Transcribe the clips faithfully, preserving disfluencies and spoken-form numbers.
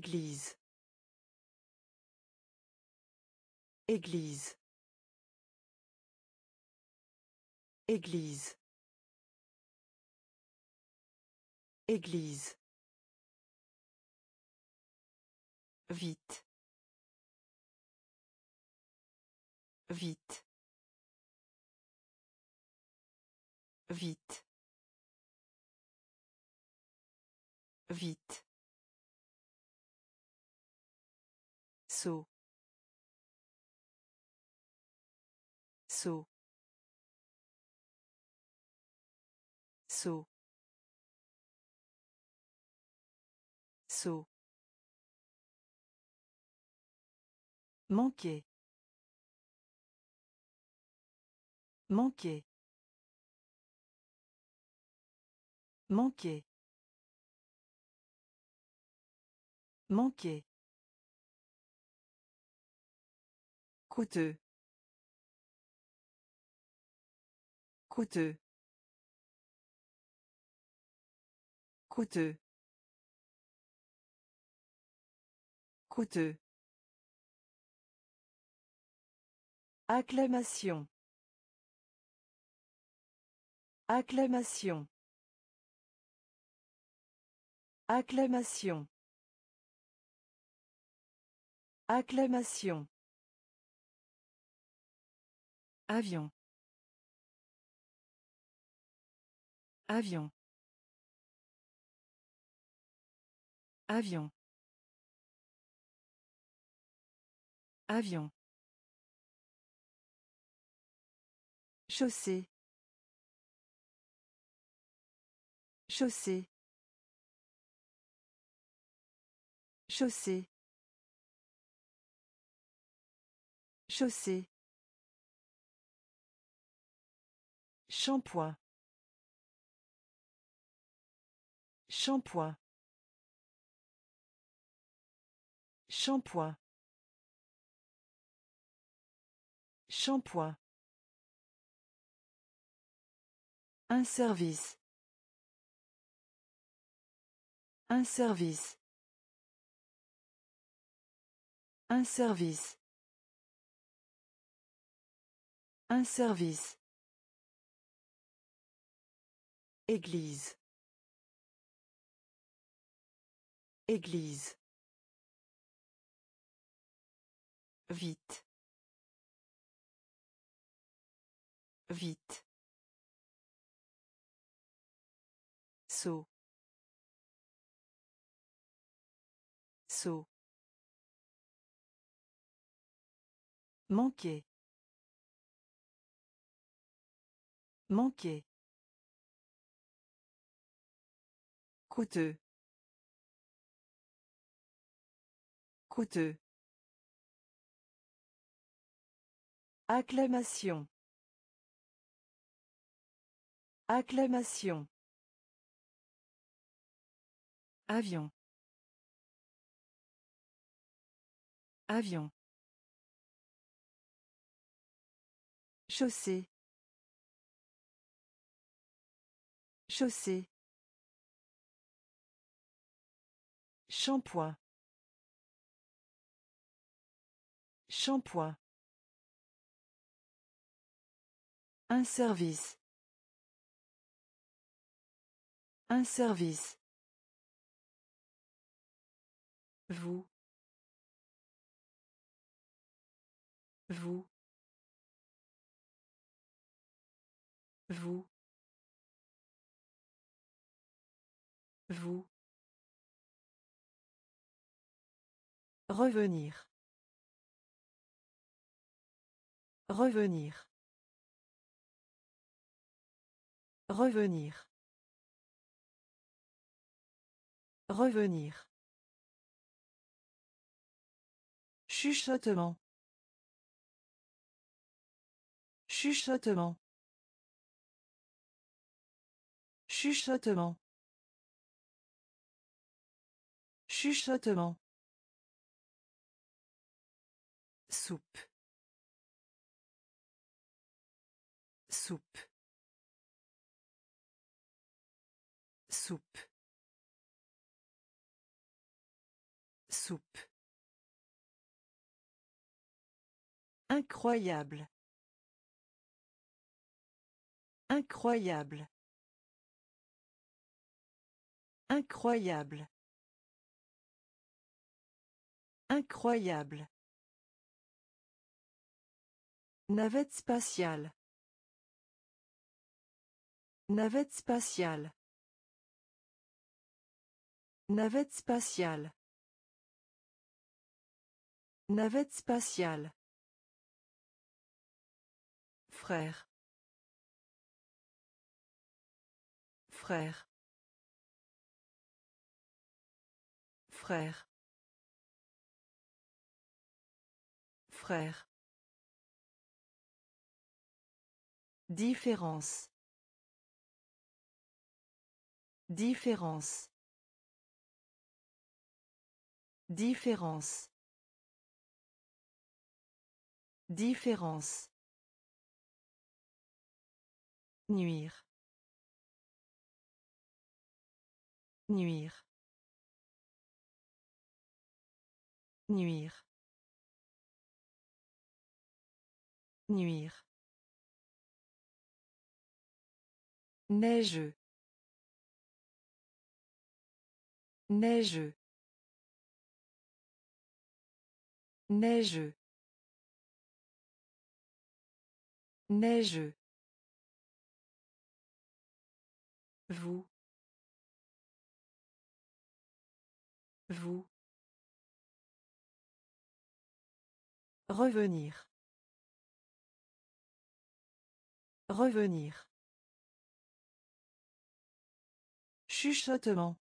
Église. Église. Église. Église. Vite. Vite. Vite. Vite. Saut. Saut. Saut. Saut. Manquer. Manquer. Manquer. Manquer. Coûteux. Coûteux. Coûteux. Coûteux. Acclamation. Acclamation. Acclamation. Acclamation. Avion. Avion. Avion. Avion. Chaussée. Chaussée. Chaussée. Chaussée. Shampoing. Shampoing. Shampoing. Shampoing. Un service. Un service. Un service. Un service. Église. Église. Vite. Vite. Saut. Saut. Manquer. Manquer. Coûteux. Coûteux. Acclamation. Acclamation. Avion. Avion. Chaussée. Chaussée. Shampoing. Shampoing. Un service. Un service. Vous. Vous. Vous. Vous. Revenir. Revenir. Revenir. Revenir. Chuchotement. Chuchotement. Chuchotement. Chuchotement. Soupe. Soupe. Soupe. Soupe. Incroyable. Incroyable. Incroyable. Incroyable. Navette spatiale. Navette spatiale. Navette spatiale. Navette spatiale. Frère. Frère. Frère. Frère. Différence. Différence. Différence. Différence. Nuire. Nuire. Nuire. Nuire. Neigeux. Neigeux. Neigeux. Neigeux. Vous. Vous. Revenir. Revenir. Chuchotement.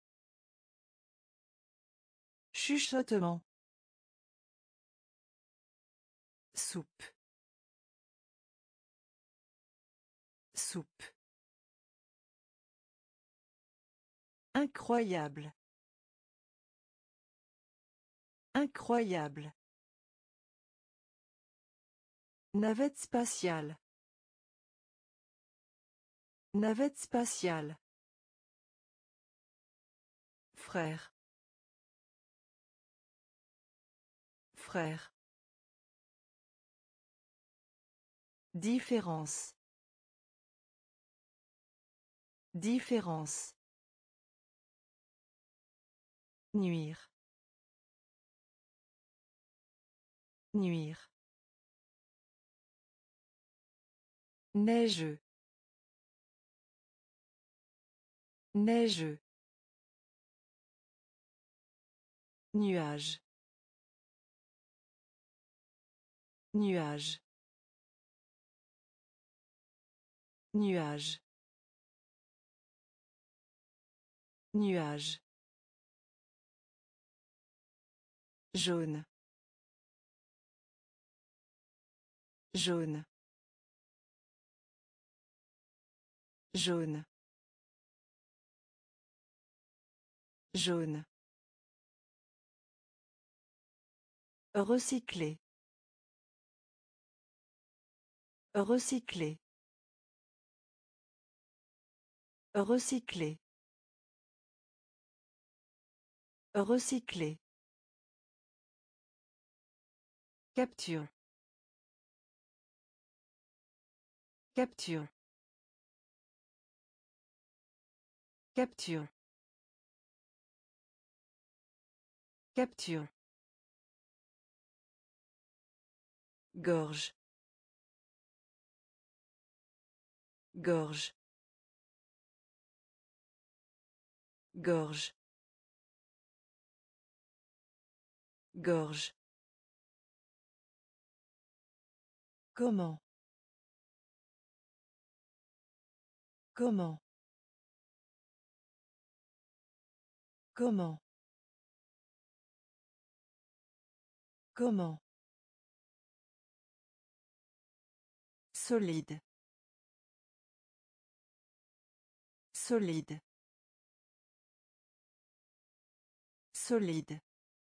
Chuchotement. Soupe. Soupe. Incroyable. Incroyable. Navette spatiale. Navette spatiale. Frère. Frère. Différence. Différence. Nuire. Nuire. Neigeux. Neigeux. Nuage. Nuage. Nuage. Nuage. Jaune. Jaune. Jaune. Jaune. Recycler. Recycler. Recycler. Recycler. Capture. Capture. Capture. Capture. Gorge. Gorge. Gorge. Gorge. Comment? Comment? Comment? Comment? Solide. Solide. Solide.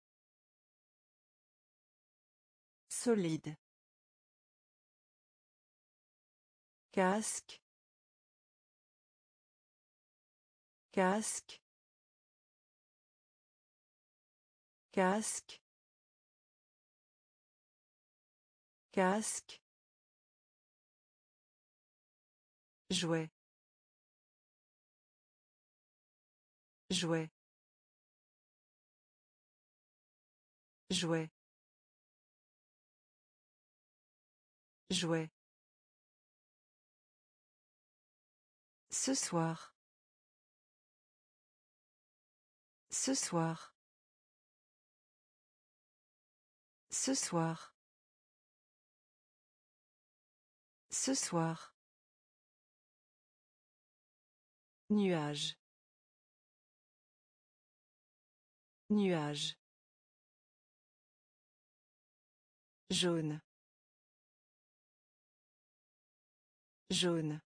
Solide. Casque. Casque. Casque. Casque. Jouet. Jouet. Jouet. Jouet. Ce soir. Ce soir. Ce soir. Ce soir. Nuage. Nuage. Jaune. Jaune.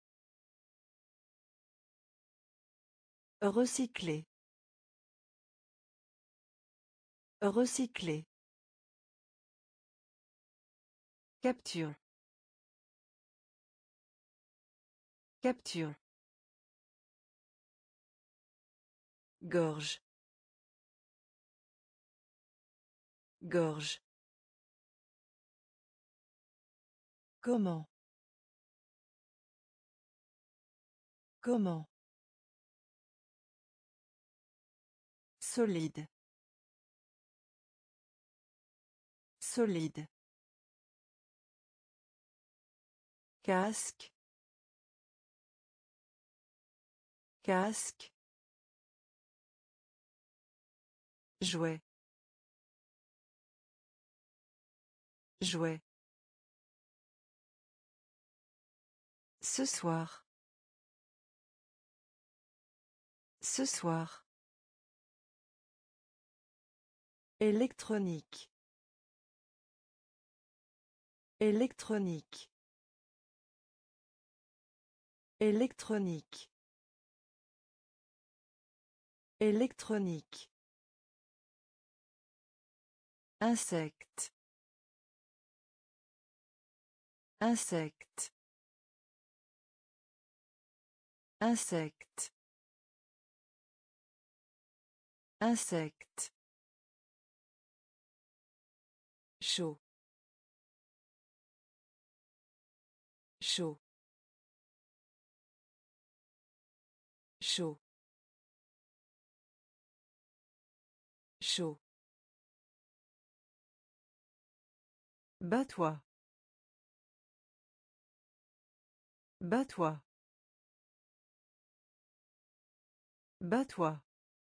Recycler. Recycler. Capture. Capture. Gorge. Gorge. Comment? Comment? Solide. Solide. Casque. Casque. Jouet. Jouet. Ce soir. Ce soir. Électronique. Électronique. Électronique. Électronique. Insecte. Insecte. Insecte. Insecte. Chaud. Chaud. Chaud. Chaud. Bats-toi. Bats-toi. Bats-toi.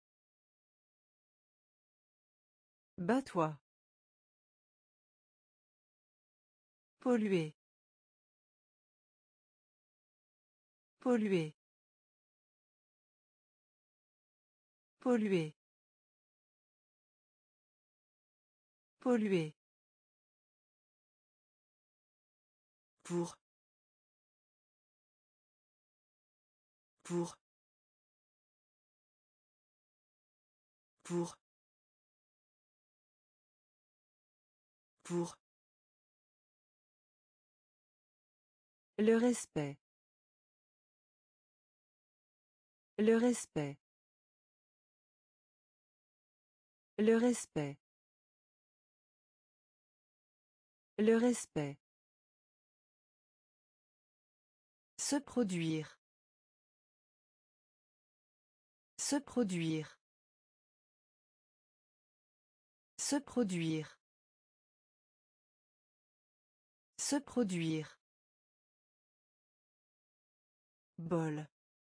Bats-toi. Polluer. Polluer. Polluer. Polluer. Pour. Pour. Pour. Pour. Le respect. Le respect. Le respect. Le respect. Se produire. Se produire. Se produire. Se produire. Bol.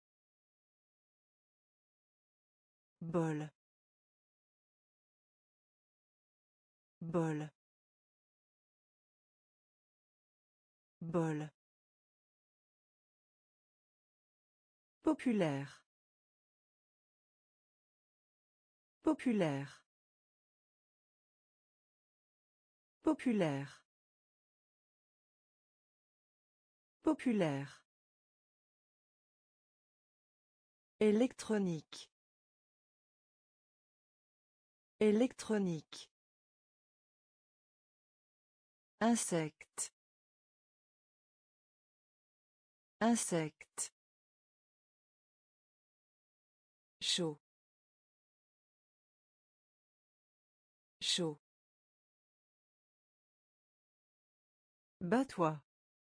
Bol. Bol. Bol. Populaire. Populaire. Populaire. Populaire. Électronique. Électronique. Insecte. Insecte. Chaud. Chaud. Bats-toi.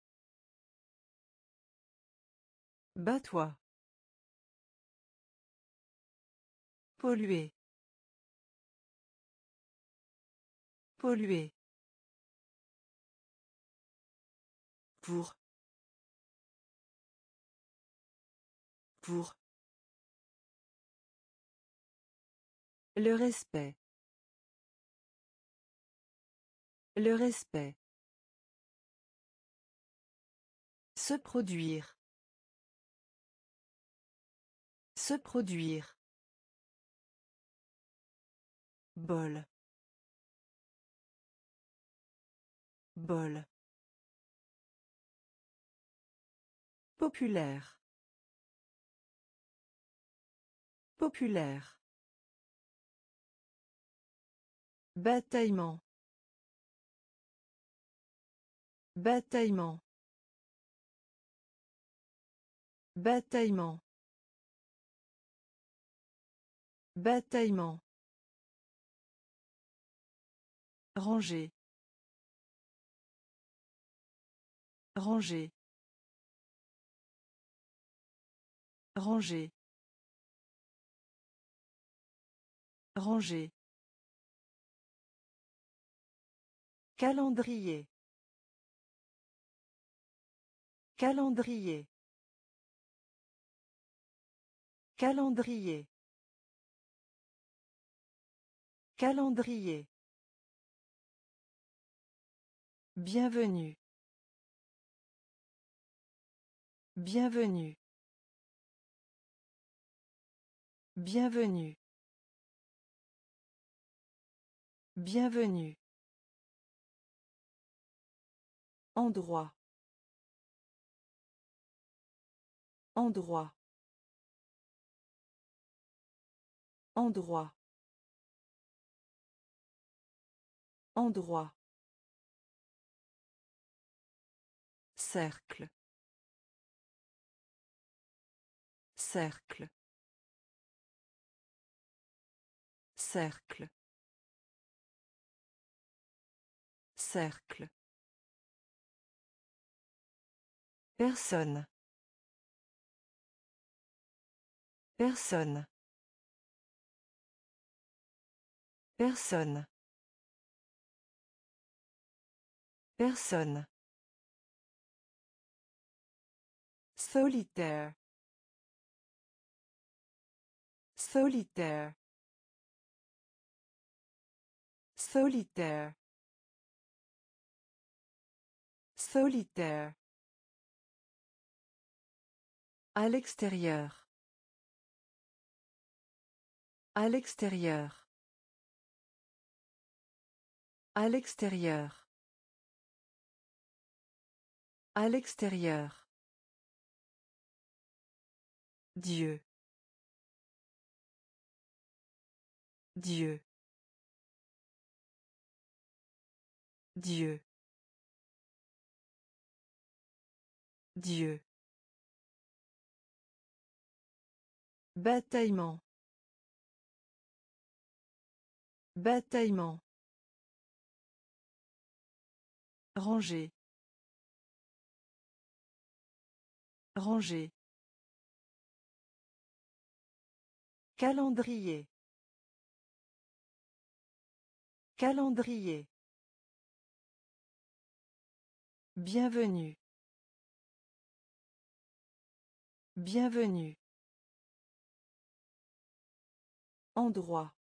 Bats-toi. Polluer. Polluer. Pour. Pour. Le respect. Le respect. Se produire. Se produire. Bol. Bol. Populaire. Populaire. Bataillement. Bataillement. Bataillement. Bataillement. Ranger. Ranger. Ranger. Ranger. Calendrier. Calendrier. Calendrier. Calendrier. Bienvenue. Bienvenue. Bienvenue. Bienvenue. Endroit. Endroit. Endroit. Endroit. Cercle. Cercle. Cercle. Cercle. Personne. Personne. Personne. Personne. Solitaire. Solitaire. Solitaire. Solitaire. À l'extérieur. À l'extérieur. À l'extérieur. À l'extérieur. Dieu. Dieu. Dieu. Dieu. Bataillement. Bataillement. Ranger. Ranger. Calendrier. Calendrier. Bienvenue. Bienvenue. Endroit.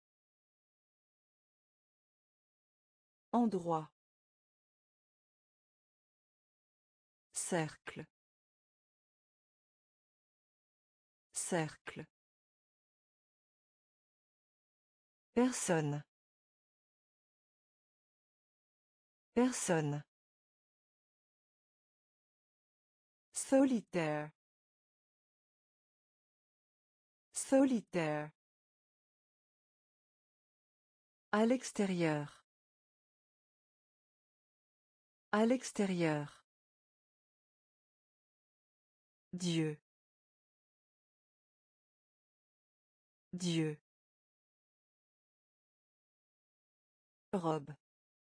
Endroit. Cercle. Cercle. Personne. Personne. Solitaire. Solitaire. À l'extérieur. À l'extérieur. Dieu. Dieu. Robe.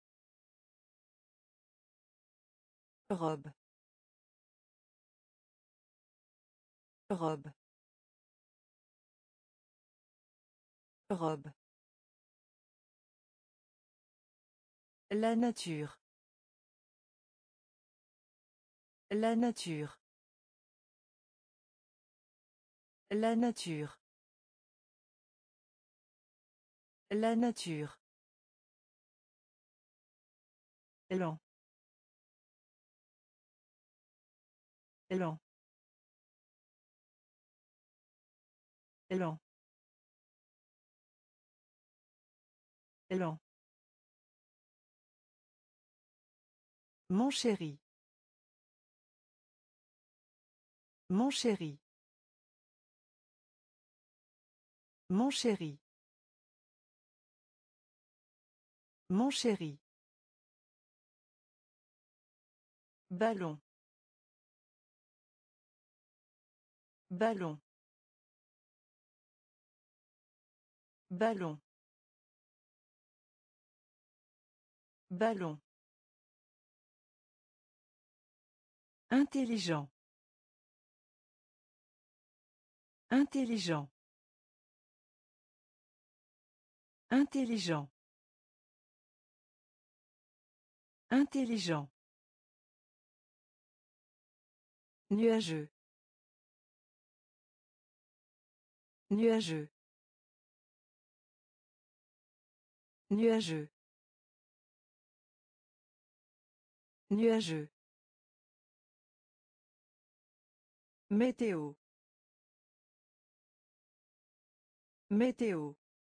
Robe. Robe. Robe. La nature. La nature. La nature. La nature. Lent. Lent. Lent. Lent. Mon chéri. Mon chéri. Mon chéri. Mon chéri. Ballon. Ballon. Ballon. Ballon. Intelligent. Intelligent. Intelligent. Intelligent. Nuageux. Nuageux. Nuageux. Nuageux. Météo. Météo.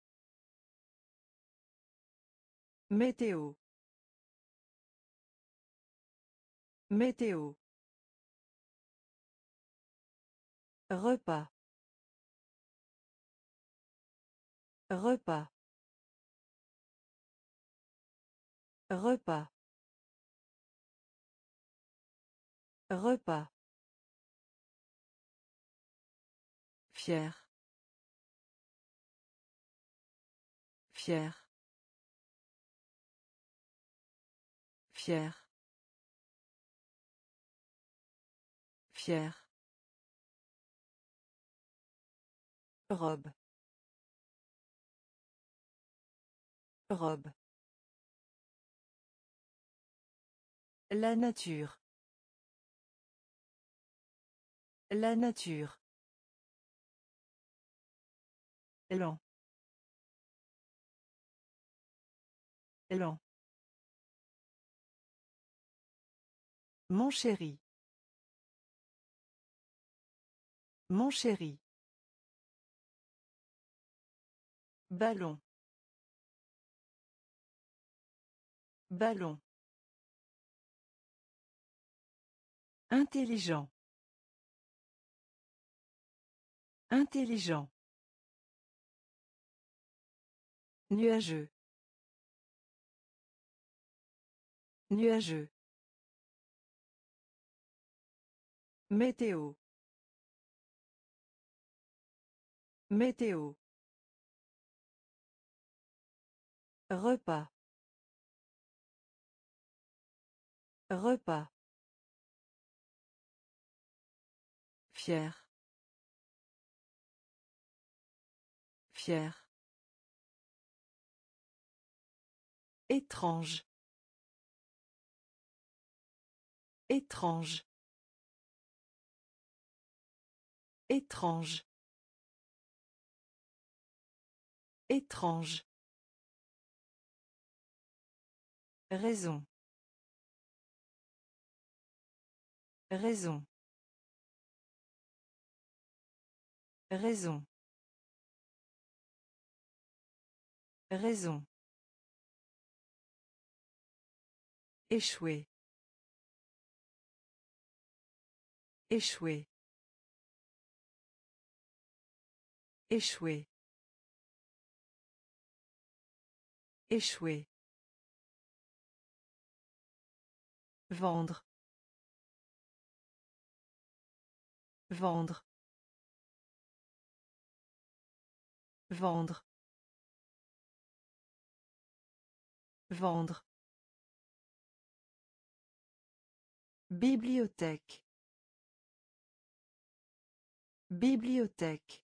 Météo. Météo. Repas. Repas. Repas. Repas. Fier. Fier. Fier. Fier. Robe. Robe. La nature. La nature. Lent. Lent. Mon chéri. Mon chéri. Ballon. Ballon. Intelligent. Intelligent. Nuageux. Nuageux. Météo. Météo. Repas. Repas. Fier. Fier. Étrange. Étrange. Étrange. Étrange. Raison. Raison. Raison. Raison. Échouer. Échouer. Échouer. Échouer. Vendre. Vendre. Vendre. Vendre. Bibliothèque. Bibliothèque.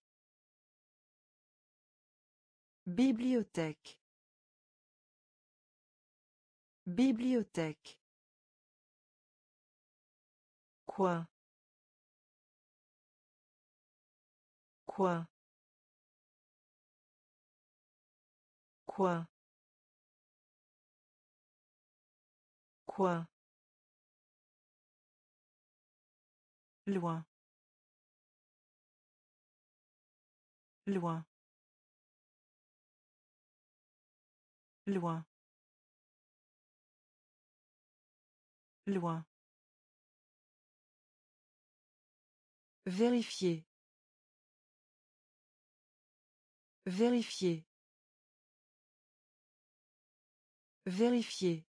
Bibliothèque. Bibliothèque. Coin. Coin. Coin. Coin. Loin. Loin. Loin. Loin. Vérifier. Vérifier. Vérifier.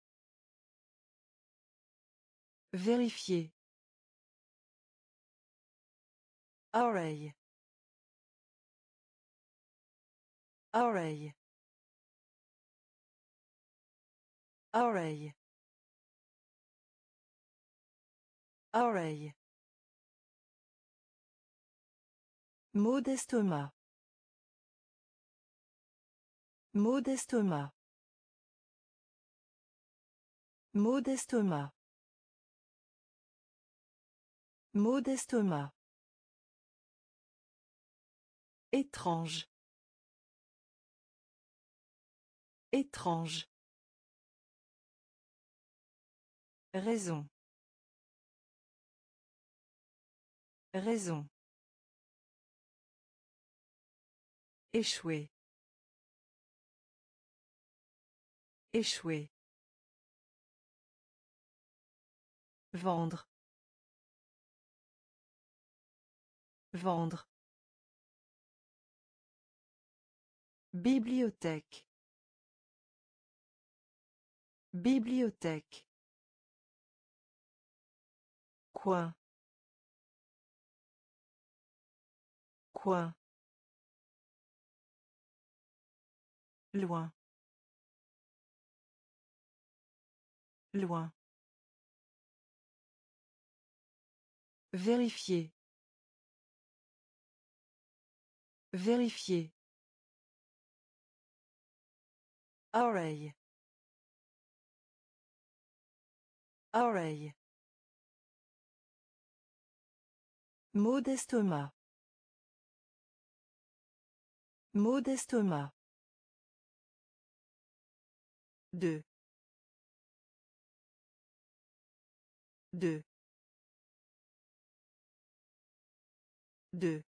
Vérifier. Oreille. Oreille. Oreille. Oreille. Mot d'estomac. Mot d'estomac. Mot d'estomac. Mot d'estomac. Étrange. Étrange. Raison. Raison. Échouer. Échouer. Vendre. Vendre. Bibliothèque. Bibliothèque. Coin. Coin. Loin. Loin. Vérifier. Vérifier. Oreille. Oreille. Mot d'estomac. Mot d'estomac. Deux. Deux. Deux.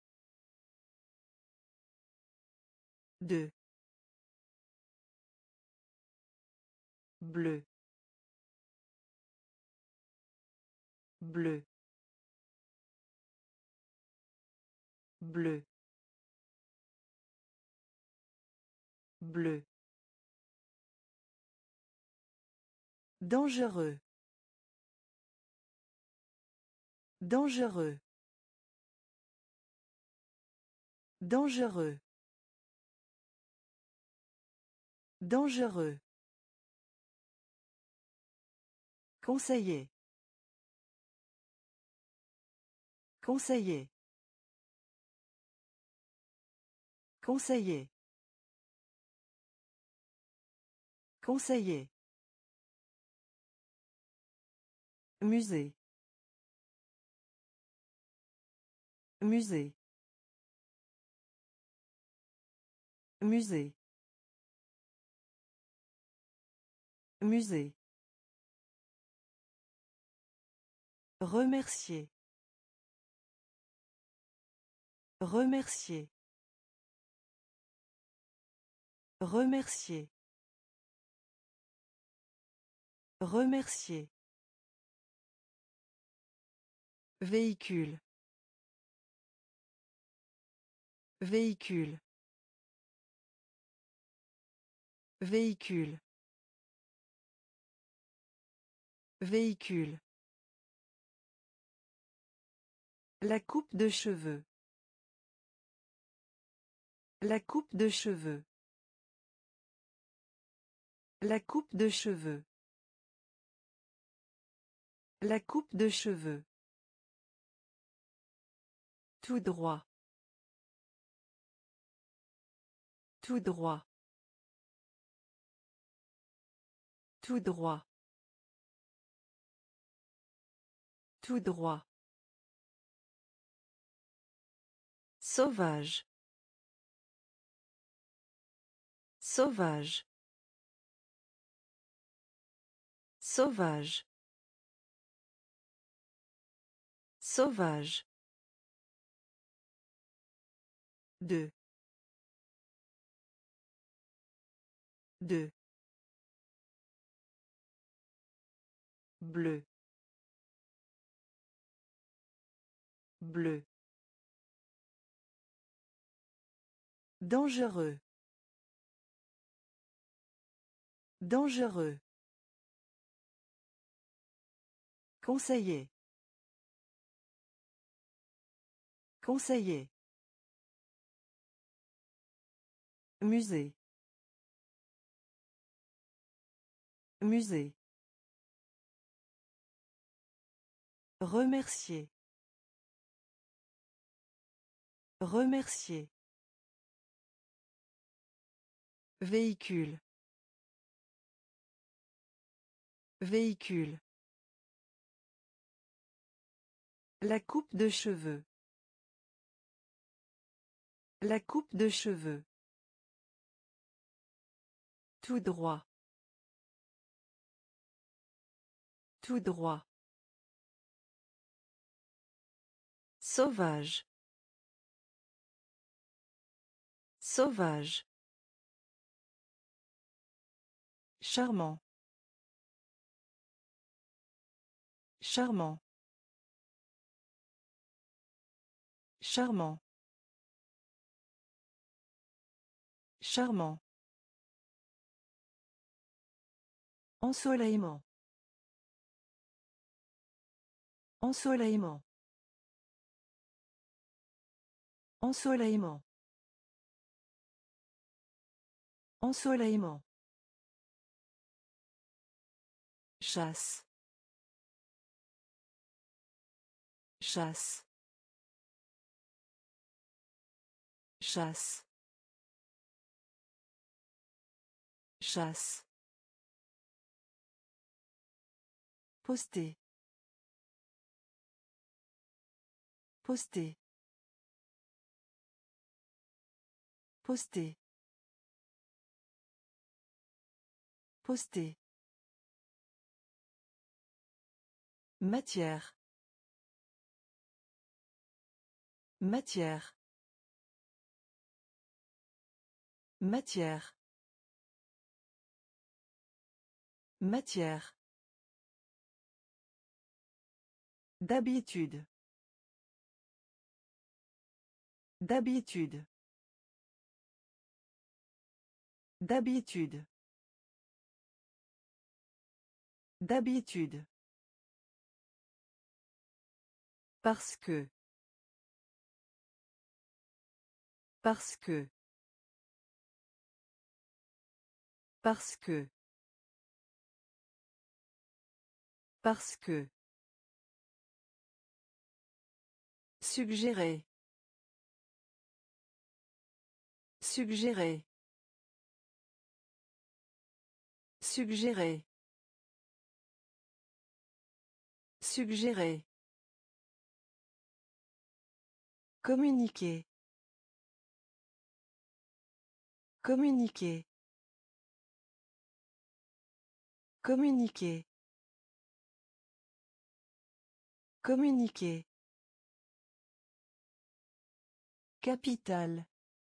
Deux. Bleu. Bleu. Bleu. Bleu. Dangereux. Dangereux. Dangereux. Dangereux. Conseiller. Conseiller. Conseiller. Conseiller. Musée. Musée. Musée. Musée. Remercier. Remercier. Remercier. Remercier. Véhicule. Véhicule. Véhicule. Véhicule. La coupe de cheveux. La coupe de cheveux. La coupe de cheveux. La coupe de cheveux. Tout droit. Tout droit. Tout droit. Tout droit. Sauvage. Sauvage. Sauvage. Sauvage. Deux. Deux. Bleu. Bleu. Dangereux. Dangereux. Conseiller. Conseiller. Musée. Musée. Remercier. Remercier. Véhicule. Véhicule. La coupe de cheveux. La coupe de cheveux. Tout droit. Tout droit. Sauvage. Sauvage. Charmant. Charmant. Charmant. Charmant. Ensoleillement. Ensoleillement. Ensoleillement. Ensoleillement. Chasse. Chasse. Chasse. Chasse. Poster. Poster. Poster. Poster. Matière. Matière. Matière. Matière. D'habitude. D'habitude. D'habitude. D'habitude. Parce que. Parce que. Parce que. Parce que. Suggérer. Suggérer. Suggérer. Suggérer. Communiquer. Communiquer. Communiquer. Communiquer. Capital.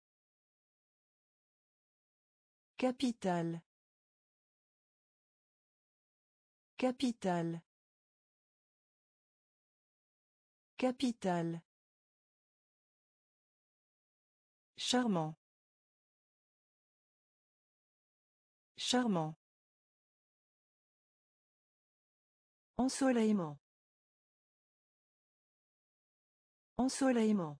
Capital. Capital. Capital. Charmant. Charmant. Ensoleillement. Ensoleillement.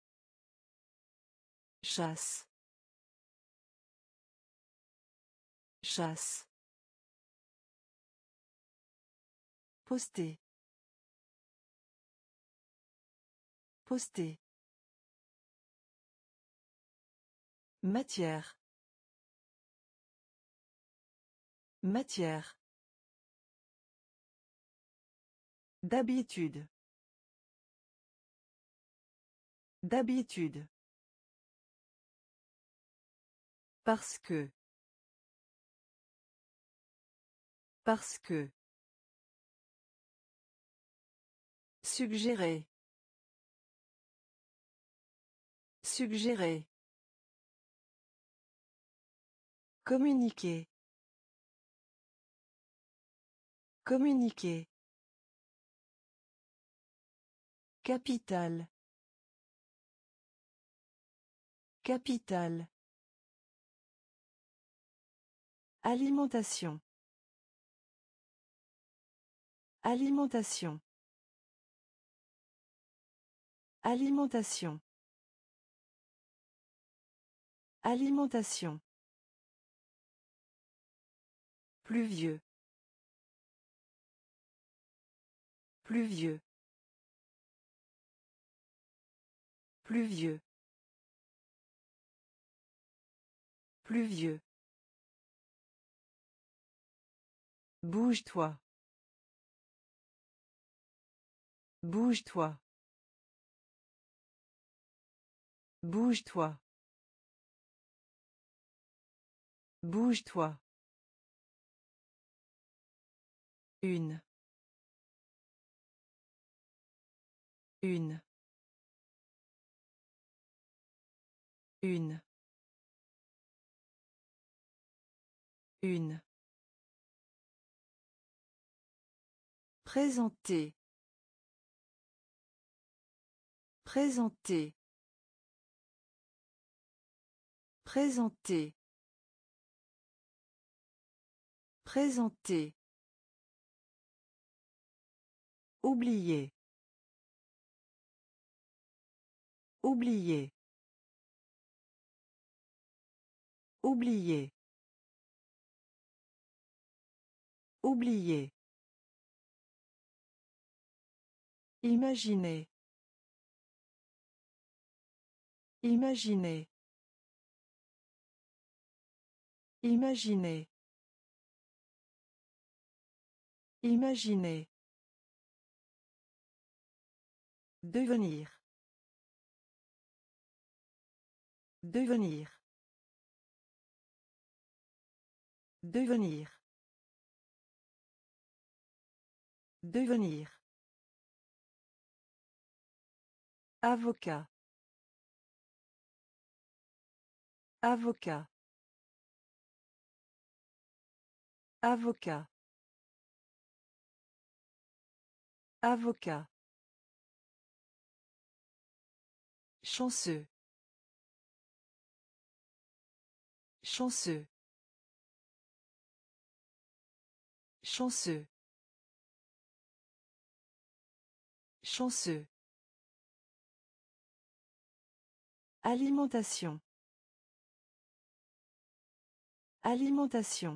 Chasse. Chasse. Poster. Poster. Matière. Matière. D'habitude. D'habitude. Parce que. Parce que. Suggérer. Suggérer. Communiquer. Communiquer. Capitale. Capitale. Alimentation. Alimentation. Alimentation. Alimentation. Pluvieux. Pluvieux. Pluvieux. Pluvieux. Bouge-toi. Bouge-toi. Bouge-toi. Bouge-toi. Une. Une. Une. Une. Présenter. Présenter. Présenter. Présenter. Oublier. Oublier. Oublier. Oublier. Imaginer. Imaginer. Imaginer. Imaginer. Devenir. Devenir. Devenir. Devenir. Avocat. Avocat. Avocat. Avocat. Chanceux. Chanceux. Chanceux. Chanceux. Alimentation. Alimentation.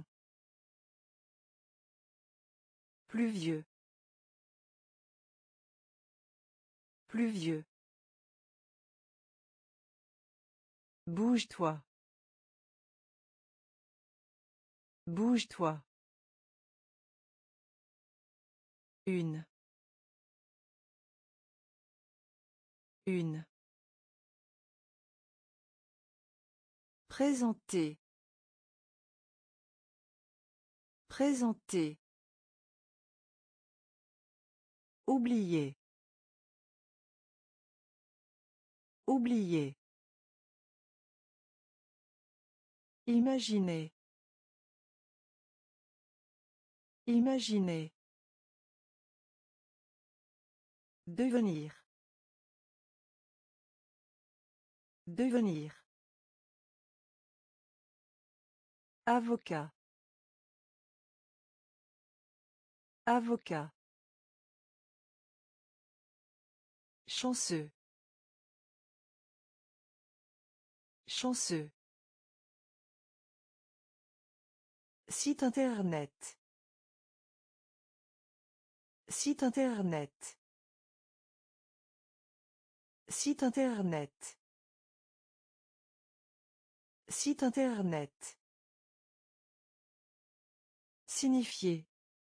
Pluvieux. Pluvieux. Bouge-toi. Bouge-toi. Une. Une. Présenter. Présenter. Oublier. Oublier. Imaginer. Imaginer. Devenir. Devenir. Avocat. Avocat. Chanceux. Chanceux. Site internet. Site internet. Site internet. Site internet. Signifier.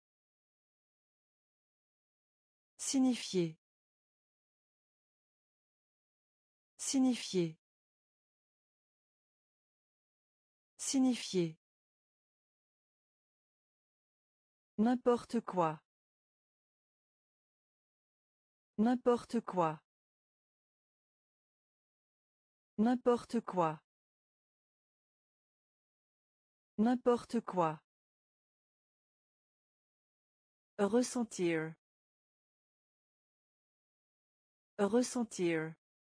Signifier. Signifier. Signifier. N'importe quoi. N'importe quoi. N'importe quoi. N'importe quoi. Ressentir. Ressentir.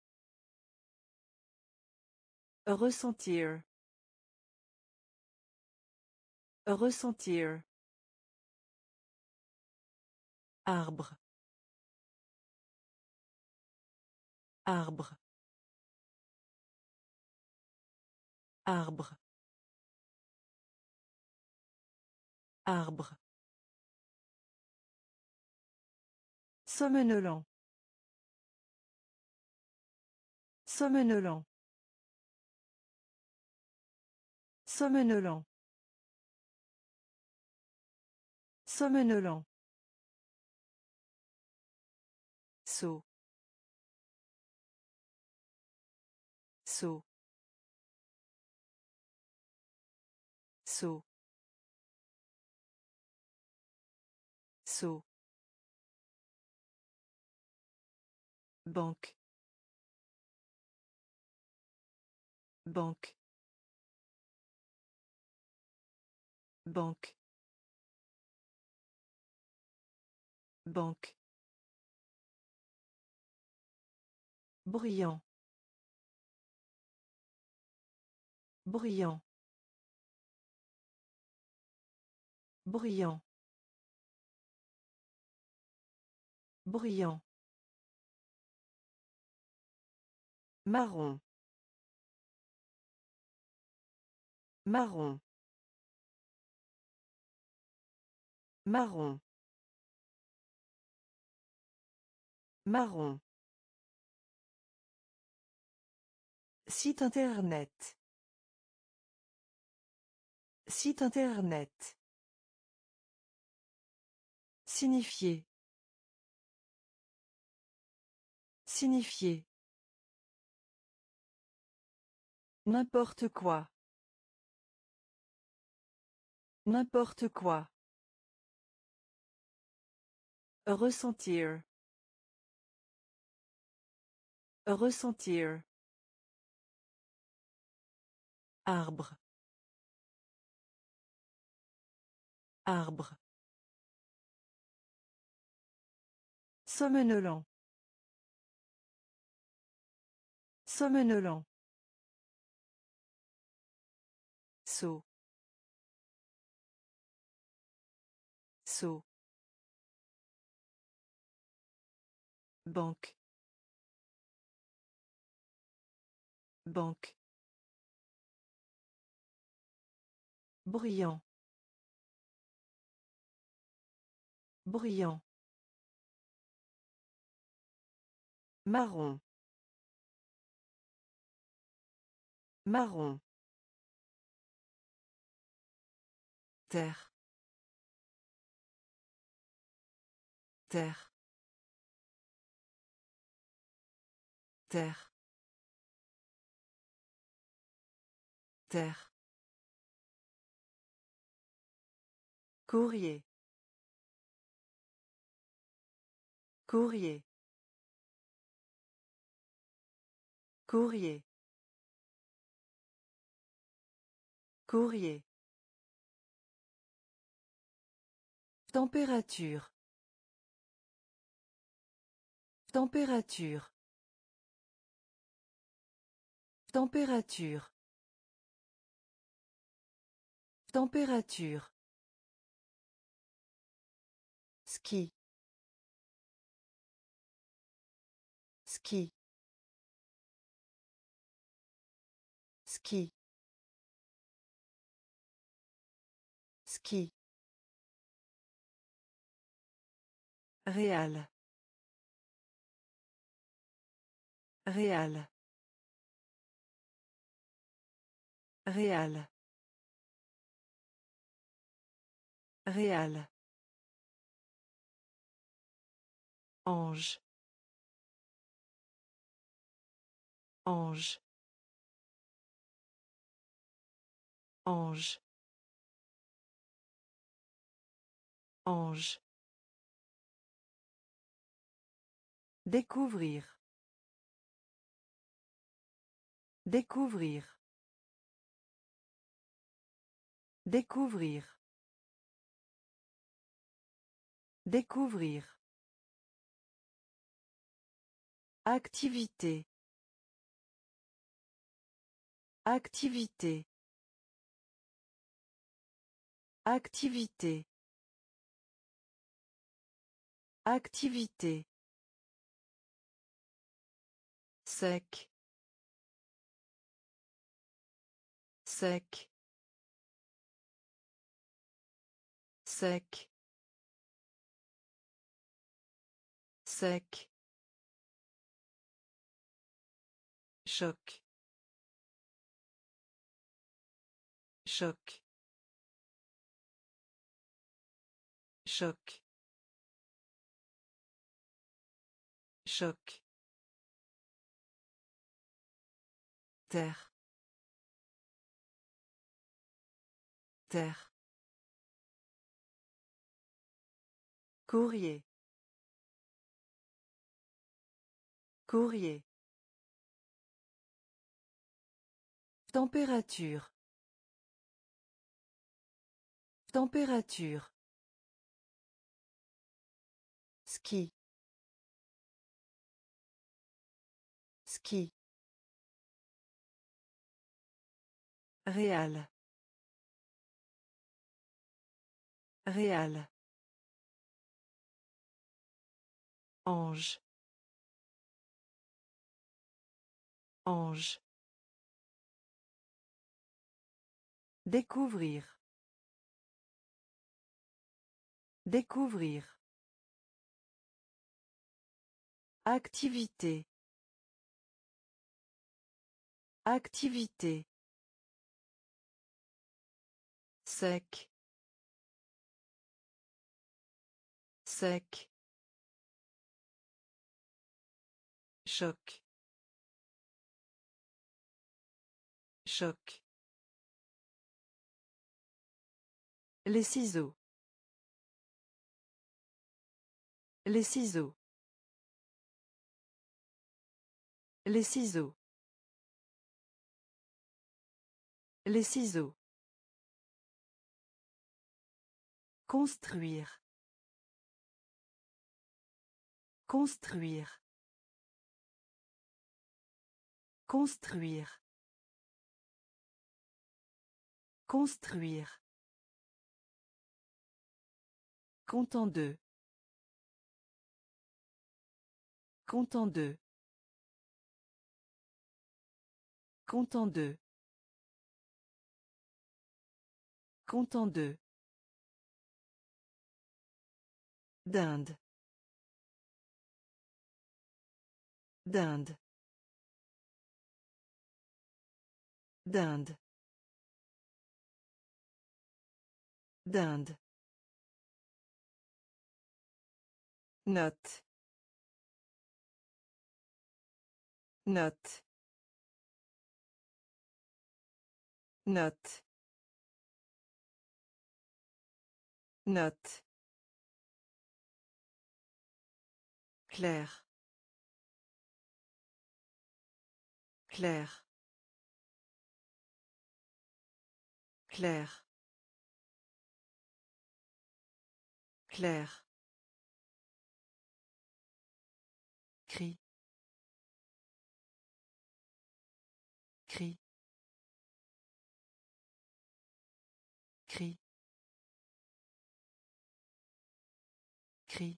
Ressentir. Ressentir. Arbre. Arbre. Arbre. Arbre. Somnolent. Somnolent. Somnolent. Somnolent. Saut. Saut. Saut. Saut. Banque. Banque. Banque. Banque. Bruyant. Bruyant. Bruyant. Bruyant. Marron. Marron. Marron. Marron. Site internet. Site internet. Signifier. Signifier. N'importe quoi. N'importe quoi. Ressentir. Ressentir. Arbre. Arbre. Somnolent. Somnolent. Saut. Saut. Banque. Banque. Bruyant. Bruyant. Marron. Marron. Terre. Terre. Terre. Terre. Courrier. Courrier. Courrier. Courrier. Température. Température. Température. Température. Ski. Ski. Ski. Ski. Réal. Réal. Réal. Réal. Ange. Ange. Ange. Ange. Découvrir. Découvrir. Découvrir. Découvrir. Activité. Activité. Activité. Activité. Sec. Sec. Sec. Sec. Choc. Choc. Choc. Choc. Terre. Terre. Courrier. Courrier. Température. Température. Ski. Ski. Réal. Réal. Ange. Ange. Découvrir. Découvrir. Activité. Activité. Sec. Sec. Choc. Choc. Les ciseaux. Les ciseaux. Les ciseaux. Les ciseaux. Construire. Construire. Construire. Construire. Content de. Content de. Content de. Content de. D'Inde. D'Inde. D'Inde. D'Inde. Note. Note. Note. Note. Claire. Claire. Claire. Claire. Cri. Cri. Cri. Cri.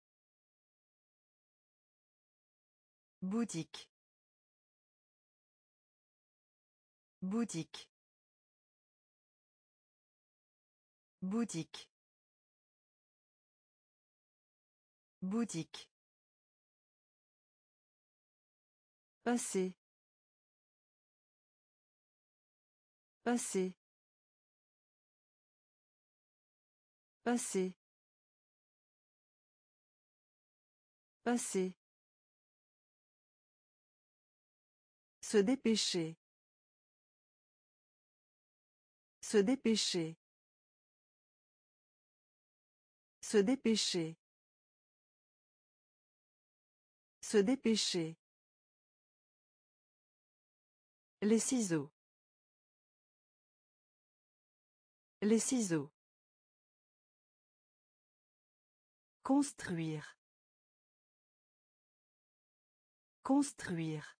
Boutique. Boutique. Boutique. Boutique. Passé. Passé. Passé. Passé. Se dépêcher. Se dépêcher. Se dépêcher. Se dépêcher. Les ciseaux. Les ciseaux. Construire. Construire.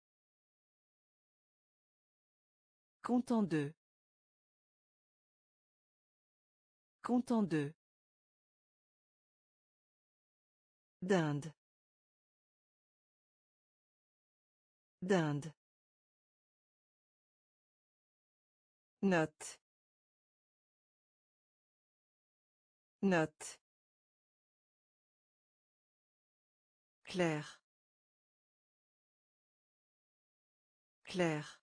Content de. Content de. D'Inde. D'Inde. Note. Note. Claire. Claire.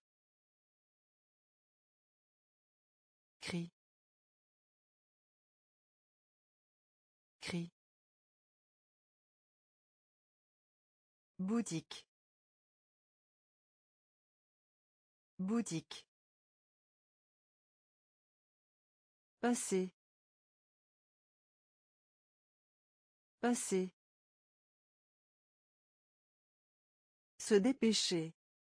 Cri. Cri. Boutique. Boutique. Passé. Passé. Se dépêcher.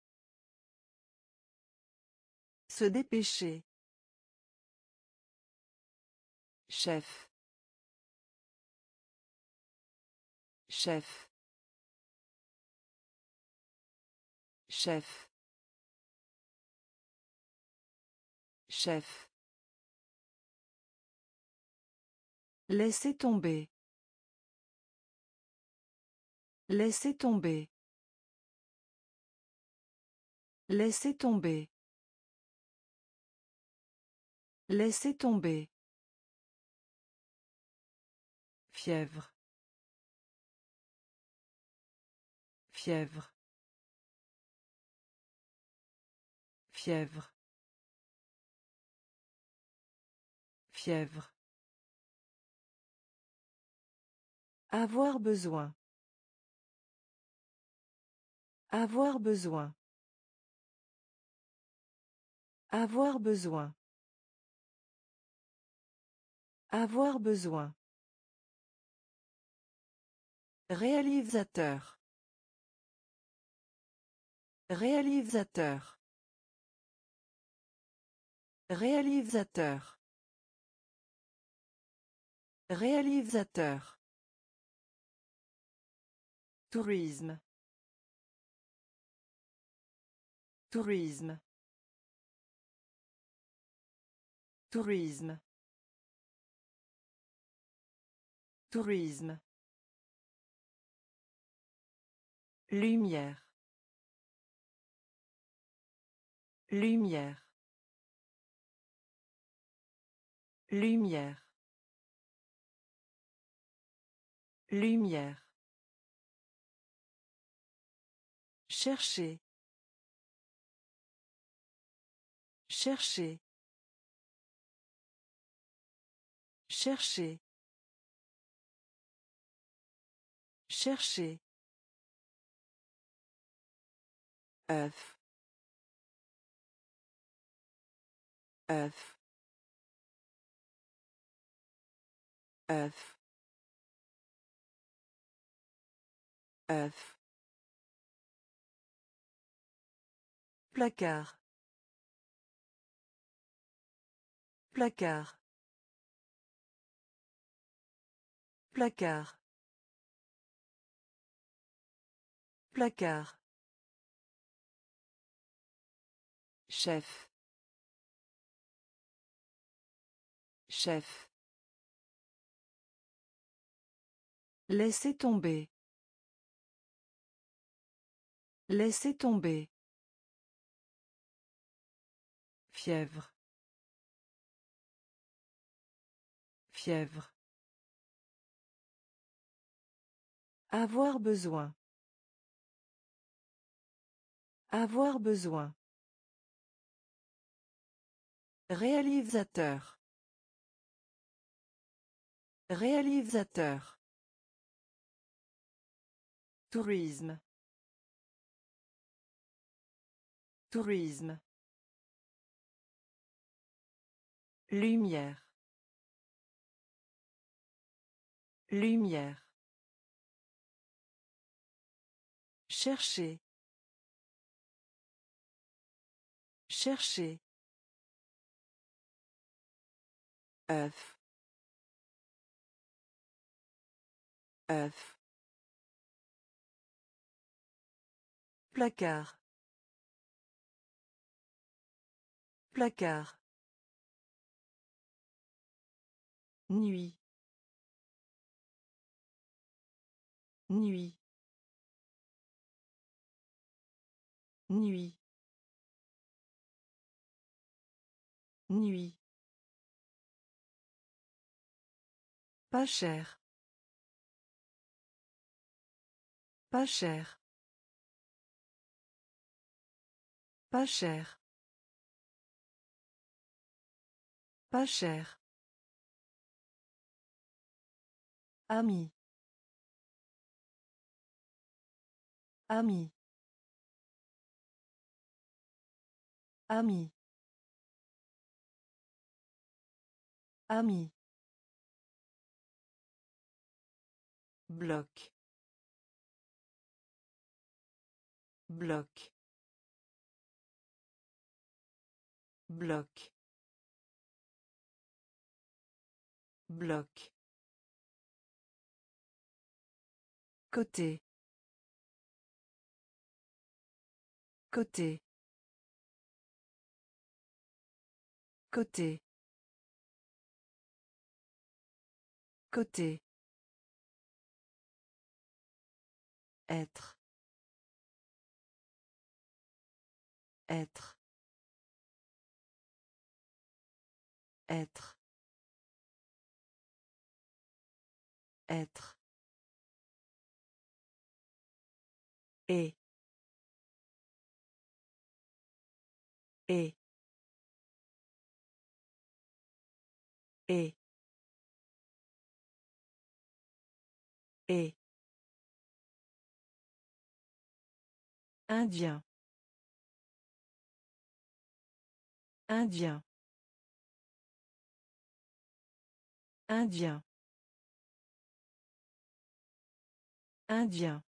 Se dépêcher. Chef. Chef. Chef. Chef. Laissez tomber. Laissez tomber. Laissez tomber. Laissez tomber. Fièvre. Fièvre. Fièvre. Fièvre. Avoir besoin. Avoir besoin. Avoir besoin. Avoir besoin. Réalisateur. Réalisateur. Réalisateur. Réalisateur. Tourisme. Tourisme. Tourisme. Tourisme. Lumière. Lumière. Lumière. Lumière. Chercher. Chercher. Chercher. Chercher. œuf. œuf. œuf. œuf. Placard. Placard. Placard. Placard. Chef. Chef. Laissez tomber. Laissez tomber. Fièvre. Fièvre. Avoir besoin. Avoir besoin. Réalisateur. Réalisateur. Tourisme. Tourisme. Lumière. Lumière. Chercher. Chercher. œuf. œuf. Placard. Placard. Nuit. Nuit. Nuit. Nuit. Pas cher. Pas cher. Pas cher. Pas cher. Ami. Ami. Ami. Ami. Bloc. Bloc. Bloc. Bloc. Côté. Côté. Côté. Côté. Être. Être. Être. Être. Et. Et. Et. Et. Indien. Indien. Indien. Indien.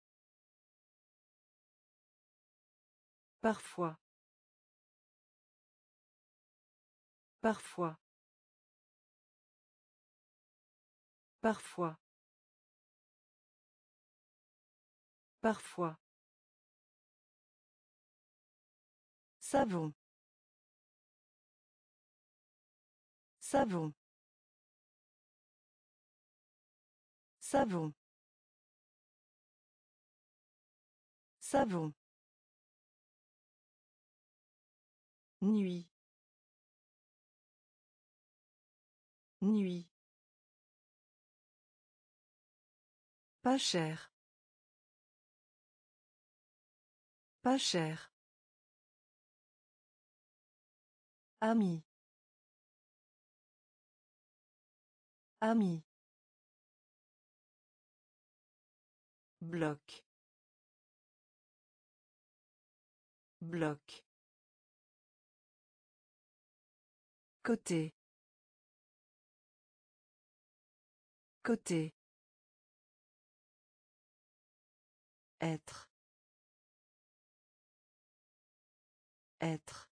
Parfois. Parfois. Parfois. Parfois. Savon. Savon. Savon. Savon. Nuit. Nuit. Pas cher. Pas cher. Ami. Ami. Bloc. Bloc. Côté. Côté. Être. Être.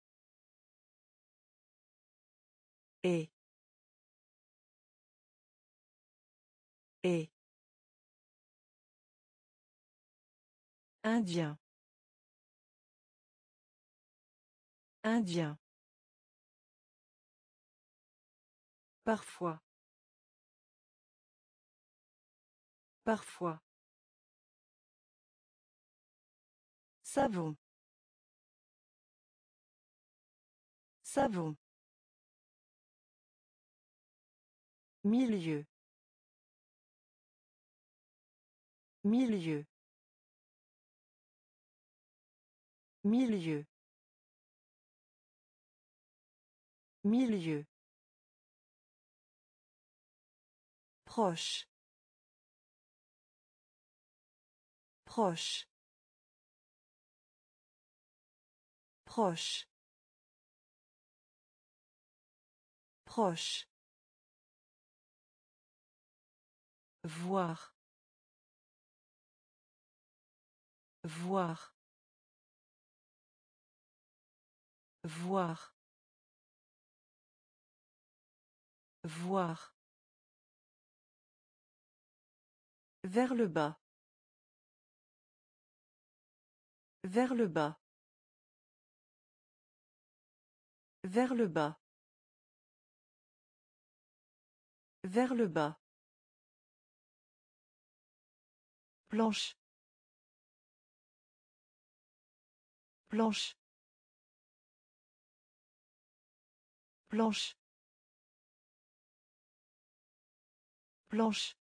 Et. Et. Indien. Indien. Parfois. Parfois. Savon. Savon. Milieu. Milieu. Milieu. Milieu. Proche. Proche. Proche. Proche. Voir. Voir. Voir. Voir. Vers le bas. Vers le bas. Vers le bas. Vers le bas. Planche. Planche. Planche. Planche.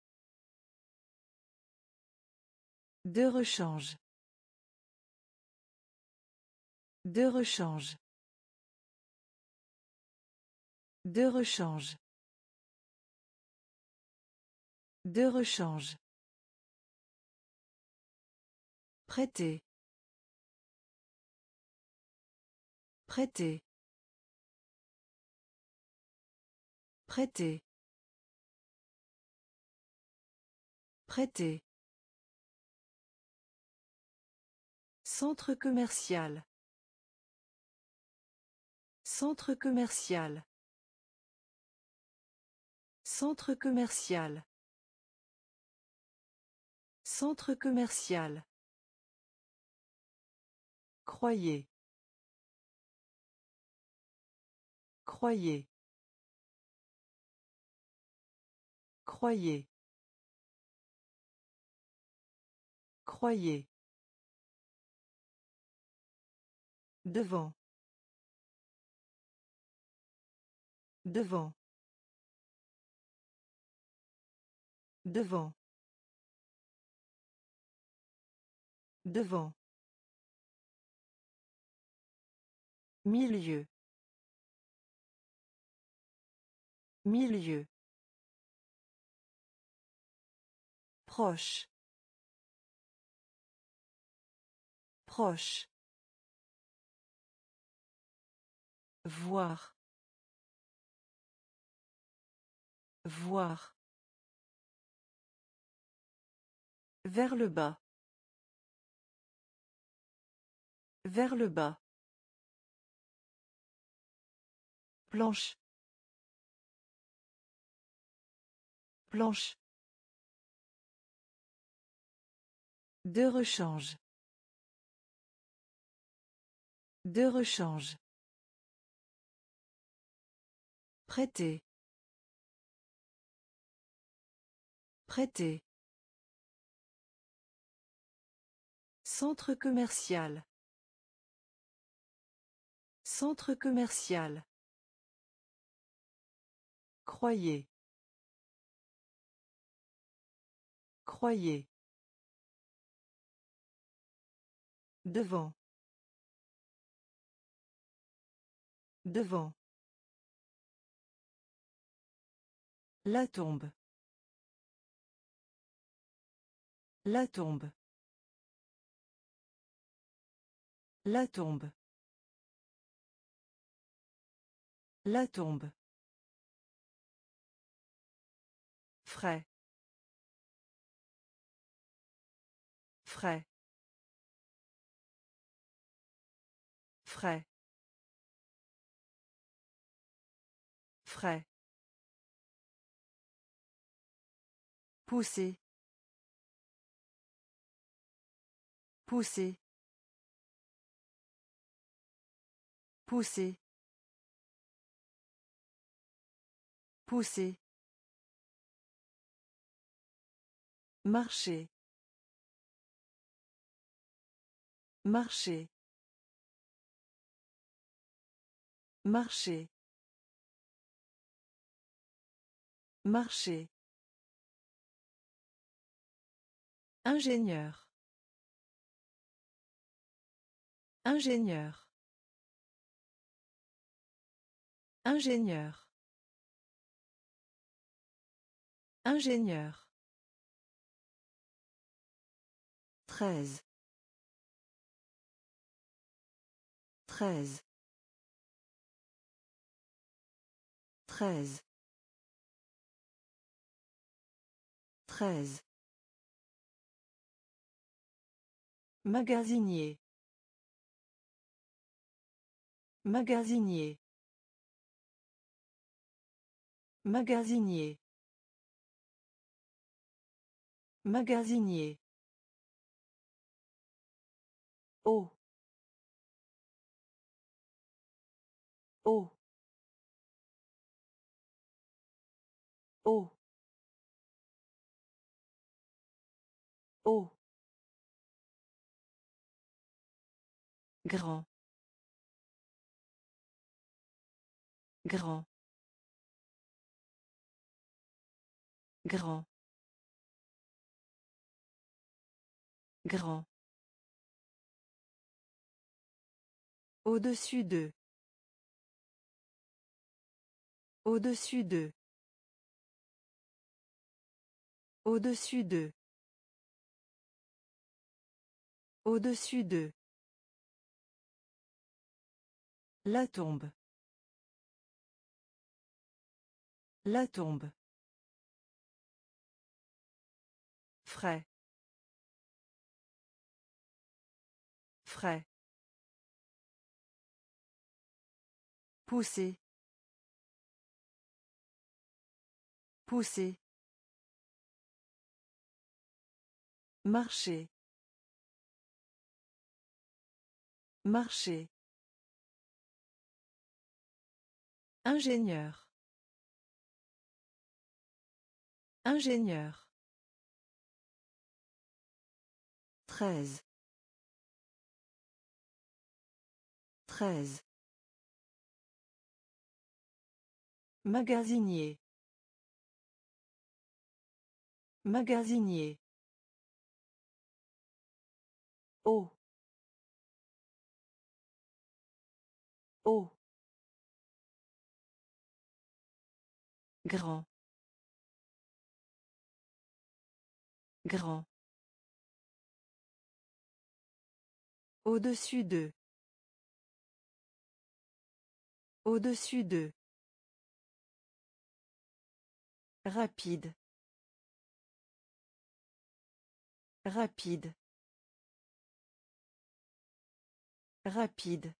De rechange. De rechange. De rechange. De rechange. Prêter. Prêter. Prêter. Prêter. Centre commercial. Centre commercial. Centre commercial. Centre commercial. Croyez. Croyez. Croyez. Croyez. Devant. Devant. Devant. Devant. Milieu. Milieu. Proche. Proche. Voir. Voir. Vers le bas. Vers le bas. Planche. Planche. De rechange. De rechange. Prêter. Prêter. Centre commercial. Centre commercial. Croyez. Croyez. Devant. Devant. La tombe. La tombe. La tombe. La tombe. Frais. Frais. Frais. Frais. Pousser. Pousser. Pousser. Pousser. Marcher. Marcher. Marcher. Marcher. Ingénieur. Ingénieur. Ingénieur. Ingénieur. Treize. Treize. Treize. Treize. Magasinier. Magasinier. Magasinier. Magasinier. Oh. Oh. Oh. Oh. Grand. Grand. Grand. Grand. Au-dessus d'eux. Au-dessus d'eux. Au-dessus d'eux. Au-dessus d'eux. La tombe. La tombe. Frais. Frais. Pousser. Pousser. Marcher. Marcher. Ingénieur. Ingénieur. Treize. Treize. Magasinier. Magasinier. Oh. Oh. Grand. Grand. Au-dessus d'eux. Au-dessus d'eux. Rapide. Rapide. Rapide.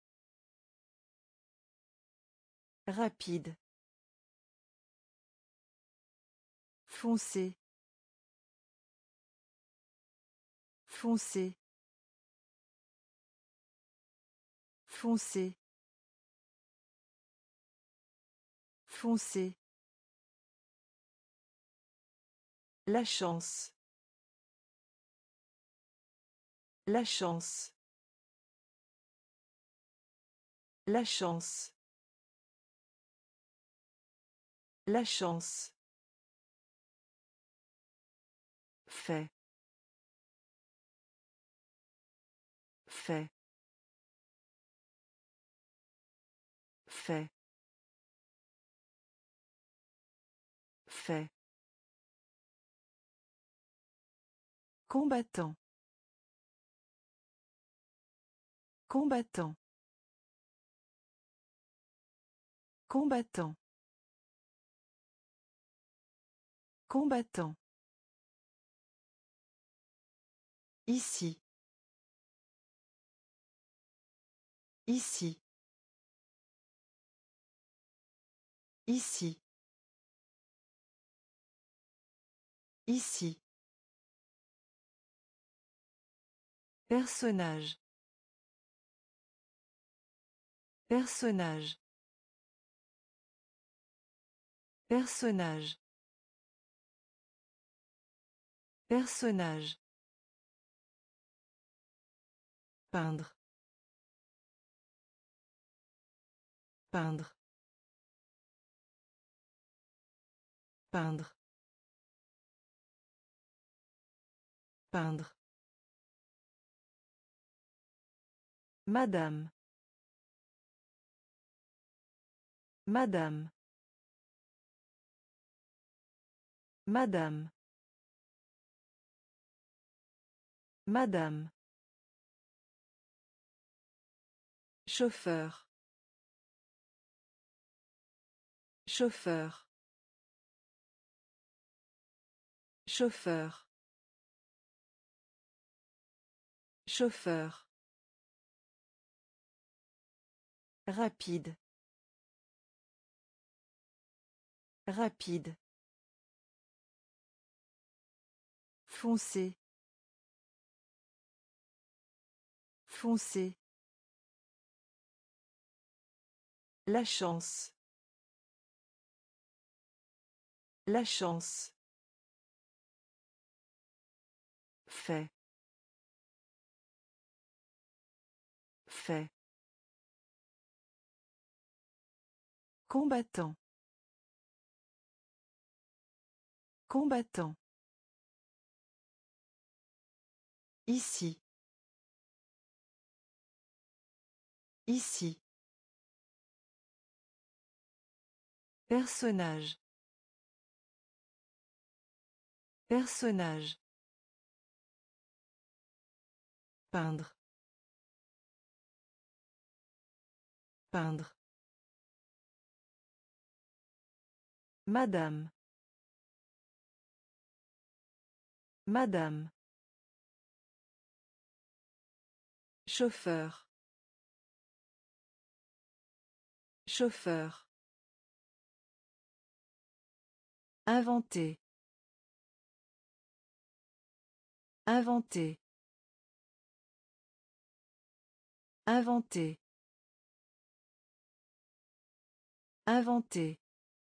Rapide. Foncé. Foncé. Foncé. Foncé. La chance. La chance. La chance. La chance. Fait. Fait. Fait. Fait. Combattant. Combattant. Combattant. Combattant. Ici. Ici. Ici. Ici. Personnage. Personnage. Personnage. Personnage. Peindre. Peindre. Peindre. Peindre. Madame. Madame. Madame. Madame. Chauffeur. Chauffeur. Chauffeur. Chauffeur. Rapide. Rapide. Foncé. Foncé. La chance. La chance. Fait. Fait. Combattant. Combattant. Ici. Ici. Personnage. Personnage. Peindre. Peindre. Madame. Madame. Chauffeur. Chauffeur. Inventer. Inventer. Inventer. Inventer.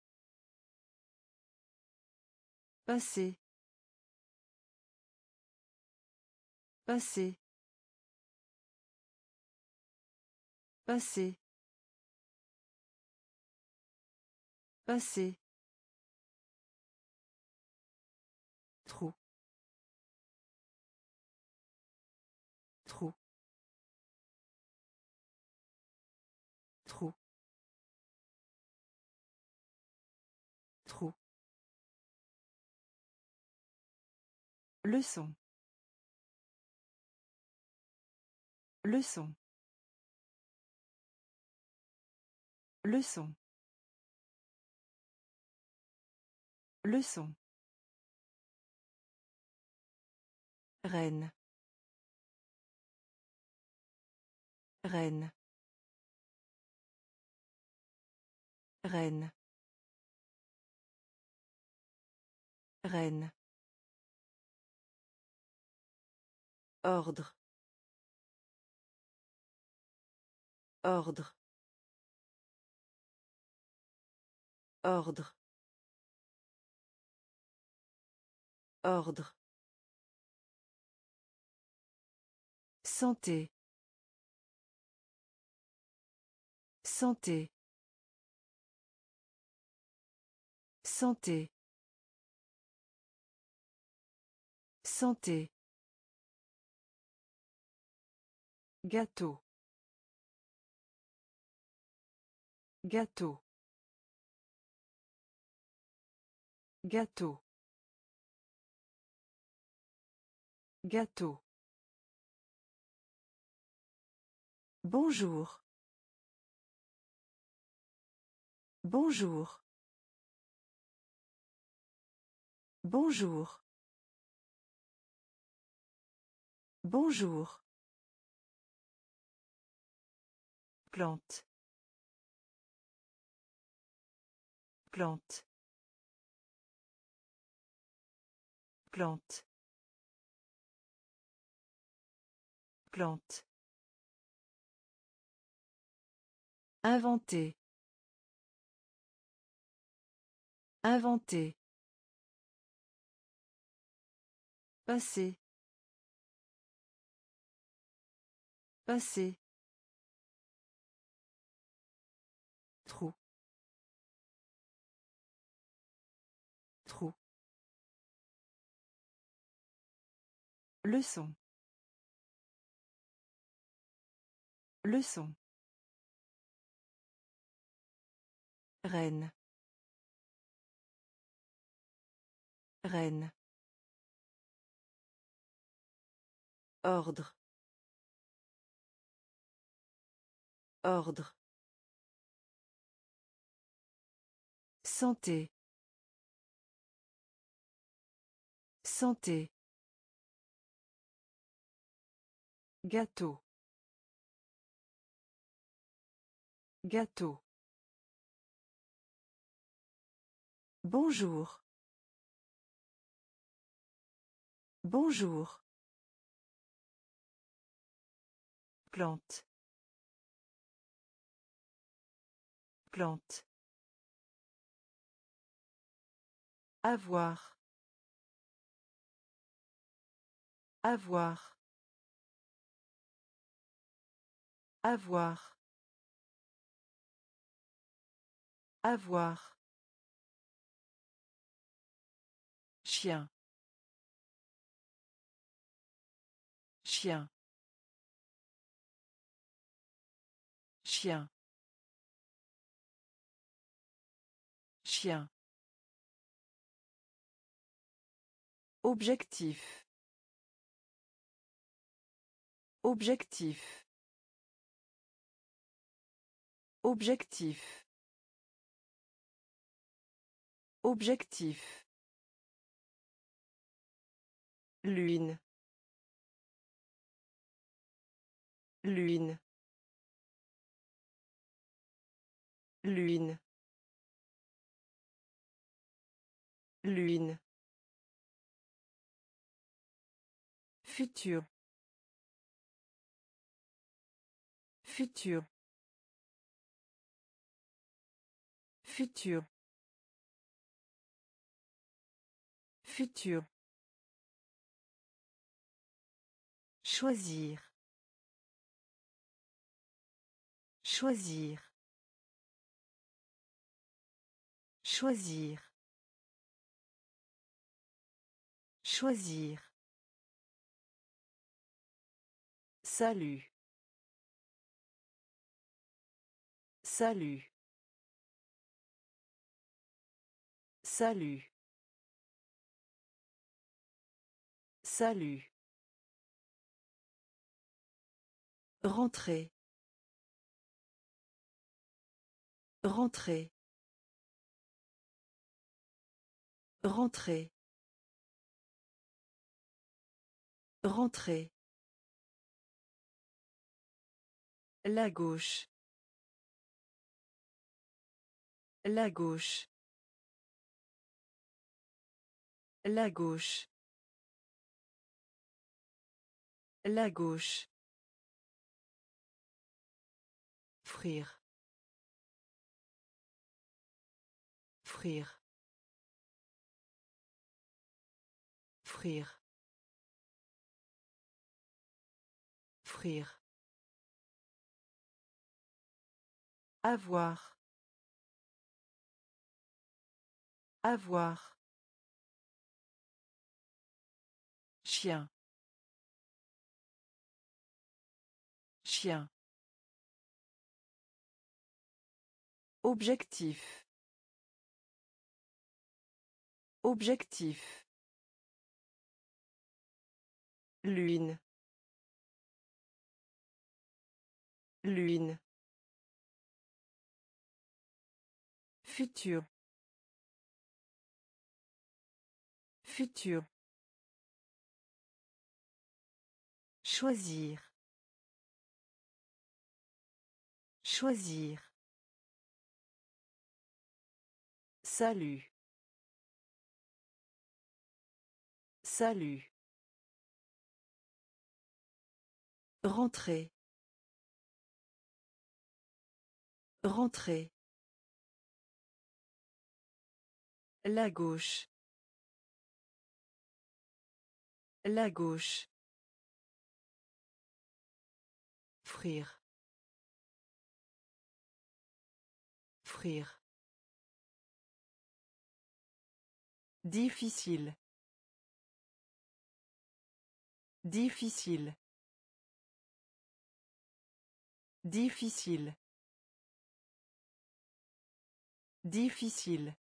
Passer. Passer. Passer. Passer. Trou. Trou. Trou. Trou. Leçon. Leçon. Leçon. Leçon. Reine. Reine. Reine. Reine. Ordre. Ordre. Ordre. Ordre. Santé. Santé. Santé. Santé. Gâteau. Gâteau. Gâteau. Gâteau. Bonjour. Bonjour. Bonjour. Bonjour. Plante. Plante. Plante. Plante. Inventer. Inventer. Passer. Passer. Trou. Leçon. Leçon. Reine. Reine. Ordre. Ordre. Santé. Santé. Gâteau. Gâteau. Bonjour. Bonjour. Plante. Plante. Avoir. Avoir. Avoir. Avoir. Chien. Chien. Chien. Chien. Objectif. Objectif. Objectif. Objectif. Lune. Lune. Lune. Lune. Futur. Futur. Futur. Futur. Choisir. Choisir. Choisir. Choisir. Salut. Salut. Salut. Salut. Rentrer. Rentrer. Rentrer. Rentrer. La gauche. La gauche. La gauche. La gauche. Frire. Frire. Frire. Frire. Avoir. Avoir. Chien. Chien. Objectif. Objectif. Lune. Lune. Futur. Futur. Choisir. Choisir. Salut. Salut. Rentrer. Rentrer. La gauche. La gauche. Frire. Frire. Difficile. Difficile. Difficile. Difficile.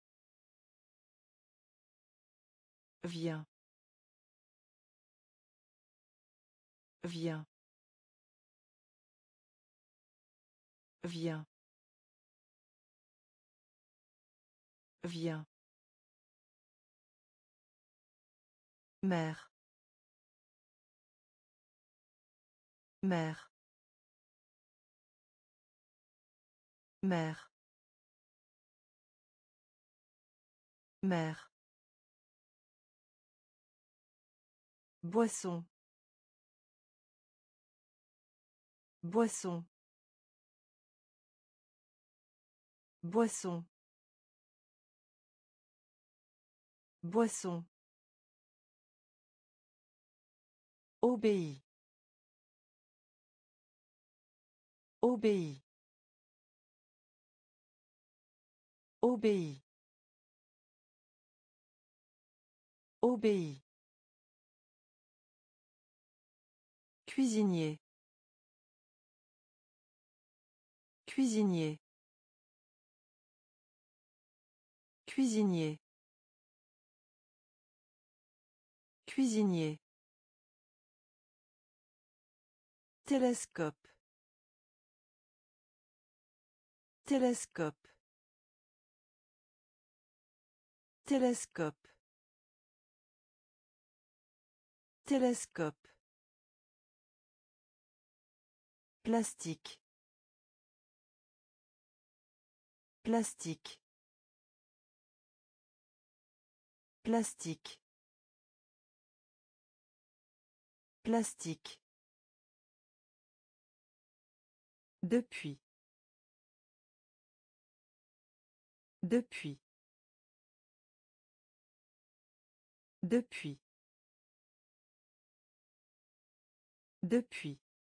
Viens. Viens. Viens. Viens. Mère. Mère. Mère. Mère. Boisson. Boisson. Boisson. Boisson. Obéis. Obéis. Obéis. Obéis. Cuisinier. Cuisinier. Cuisinier. Cuisinier. Télescope. Télescope. Télescope. Télescope. Plastique. Plastique. Plastique. Plastique. Depuis. Depuis. Depuis. Depuis.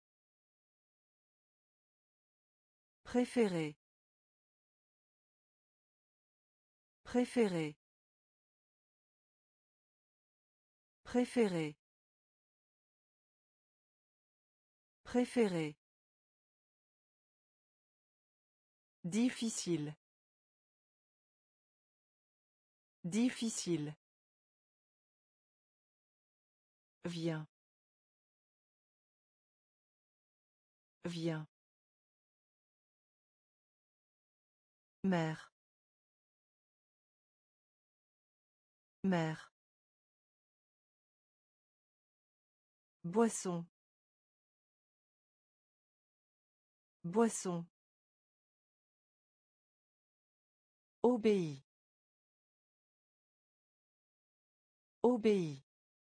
Préféré. Préféré. Préféré. Préféré. Difficile. Difficile. Viens. Viens. Mère. Mère. Boisson. Boisson. Obéis. Obéis.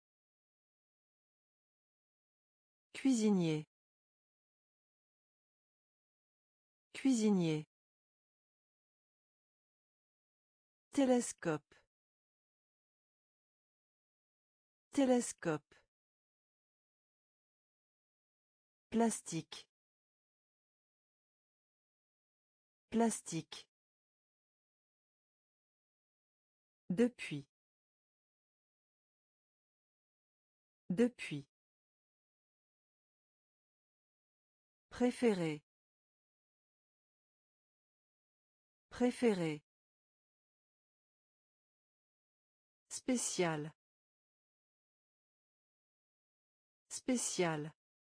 Cuisinier. Cuisinier. Télescope. Télescope. Plastique. Plastique. Depuis. Depuis. Préféré. Préféré. Spécial. Spécial.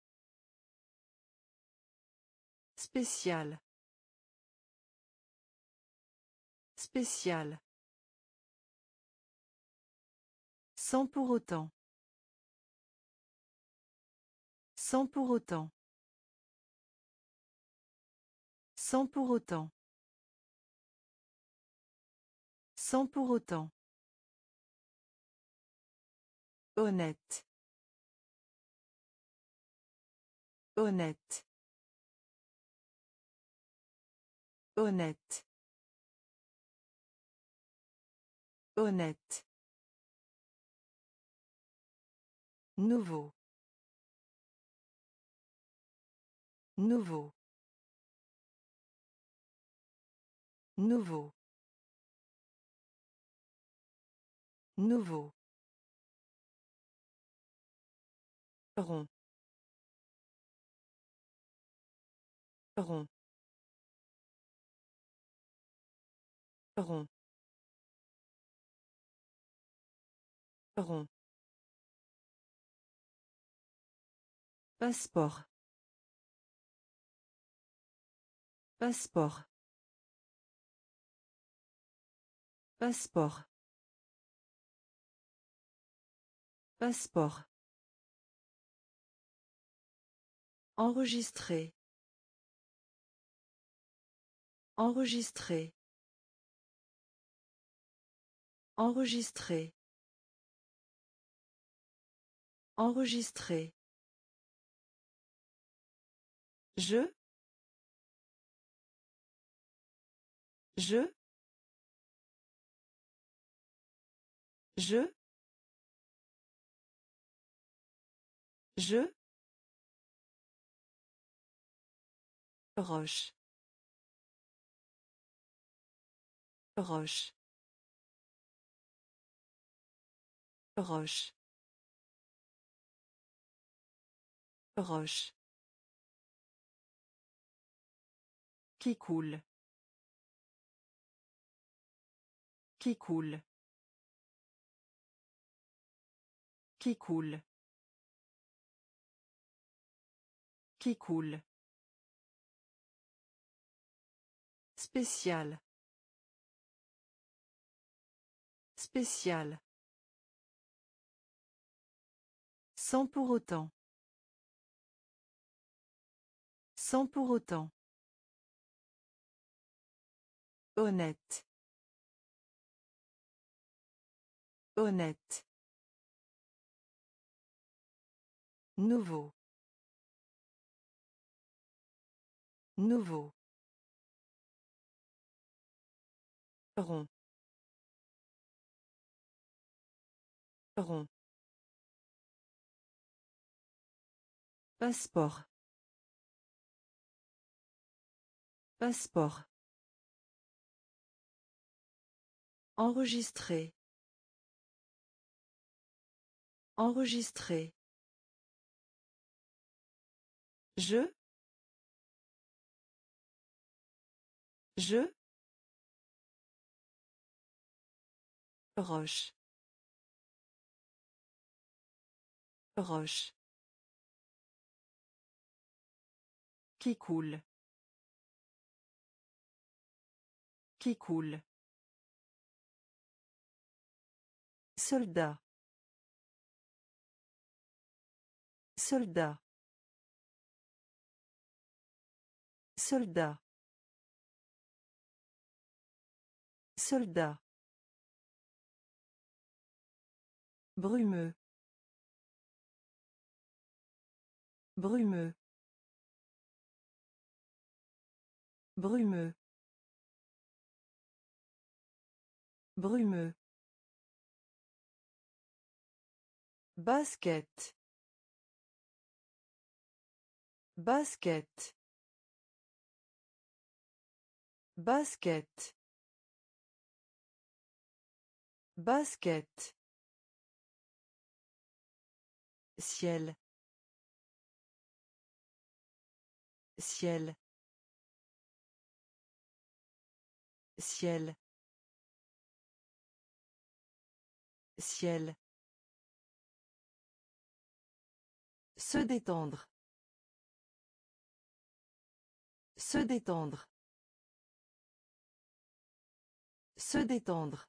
Spécial. Spécial. Sans pour autant. Sans pour autant. Sans pour autant. Sans pour autant. Honnête. Honnête. Honnête. Honnête. Nouveau. Nouveau. Nouveau. Nouveau. Rond. Rond. Rond. Rond. Passeport. Passeport. Passeport. Passeport. Enregistrer. Enregistrer. Enregistrer. Enregistrer. Je. Je. Je. Je. Roche. Roche. Roche. Roche. Qui coule. Qui coule. Qui coule. Qui coule. Spécial. Spécial. Sans pour autant. Sans pour autant. Honnête. Honnête. Nouveau. Nouveau. Rond. Rond. Passeport. Passeport. Enregistrer. Enregistrer. Je. Je. Roche. Roche. Qui coule. Qui coule. Soldat. Soldat. Soldat. Soldat. Brumeux. Brumeux. Brumeux. Brumeux. Basket. Basket. Basket. Basket. Ciel. Ciel. Ciel. Ciel. Se détendre. Se détendre. Se détendre.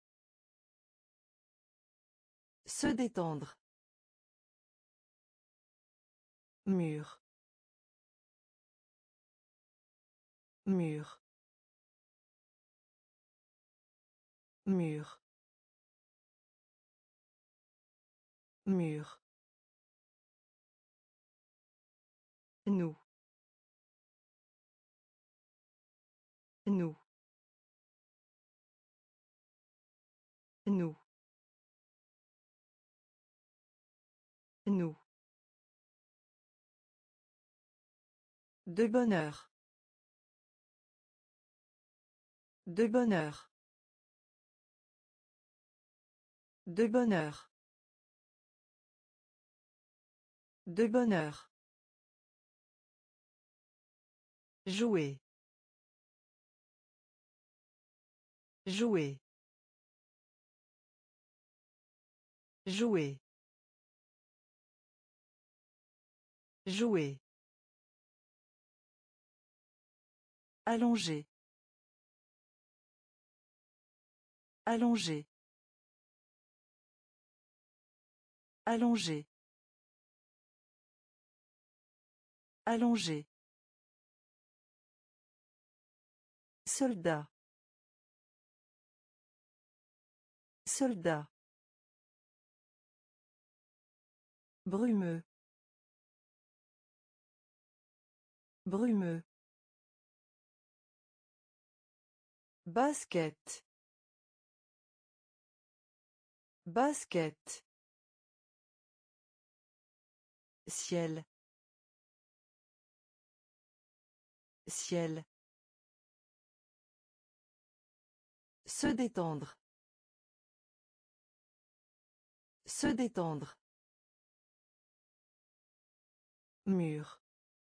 Se détendre. Mur. Mur. Mur. Mur. Nous. Nous. Nous. Nous. De bonheur. De bonheur. De bonheur. De bonheur. Jouer. Jouer. Jouer. Jouer. Allonger. Allonger. Allonger. Allonger. Soldat. Soldat. Brumeux. Brumeux. Basket. Basket. Ciel. Ciel. Se détendre. Se détendre. Mur.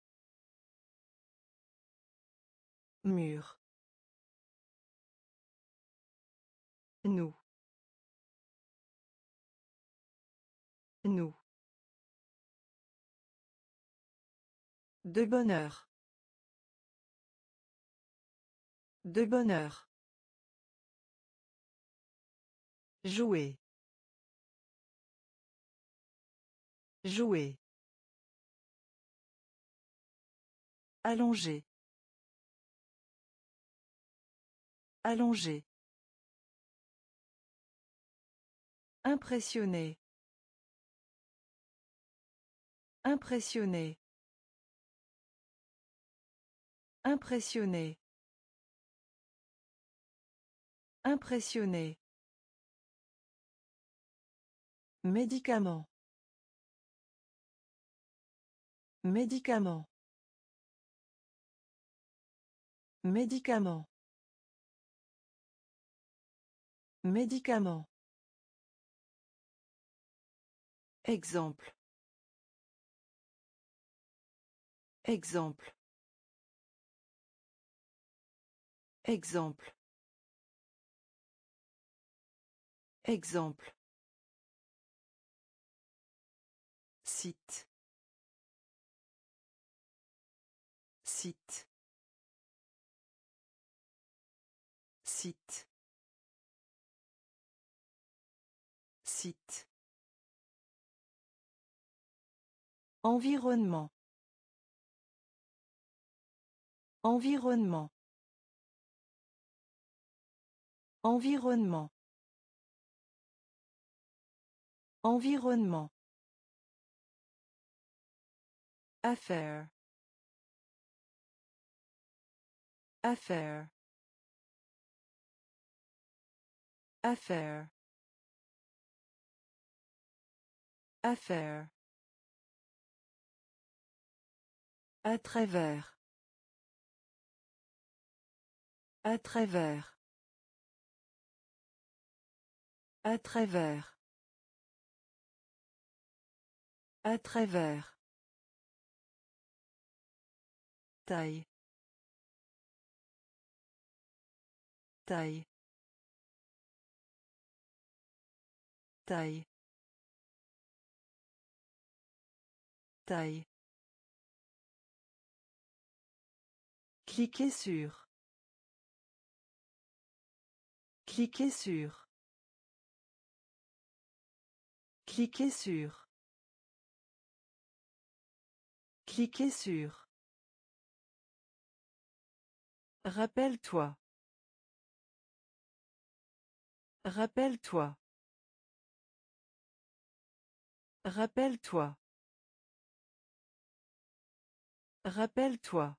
Mur. Nous. Nous. De bonheur. De bonheur. Jouer. Jouer. Allonger. Allonger. Impressionner. Impressionner. Impressionner. Impressionner. Médicament. Médicament. Médicament. Médicament. Exemple. Exemple. Exemple. Exemple. Site. Site. Site. Site. Environnement. Environnement. Environnement. Environnement. Affaire. Affaire. Affaire. Affaire. À travers. À travers. À travers. À travers. Taille. Taille. Taille. Taille. Cliquez sur. Cliquez sur. Cliquez sur. Cliquez sur. Rappelle-toi. Rappelle-toi. Rappelle-toi. Rappelle-toi.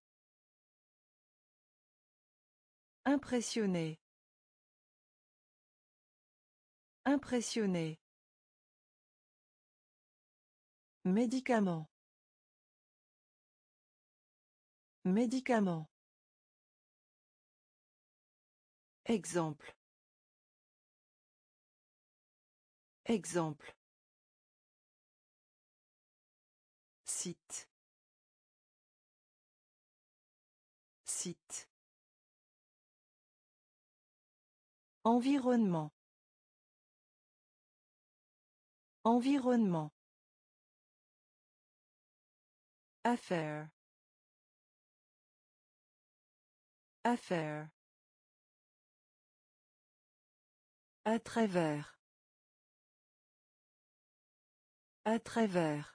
Impressionner. Impressionner. Médicament. Médicament. Exemple. Exemple. Site. Site. Environnement. Environnement. Affaire. Affaire. À travers. À travers.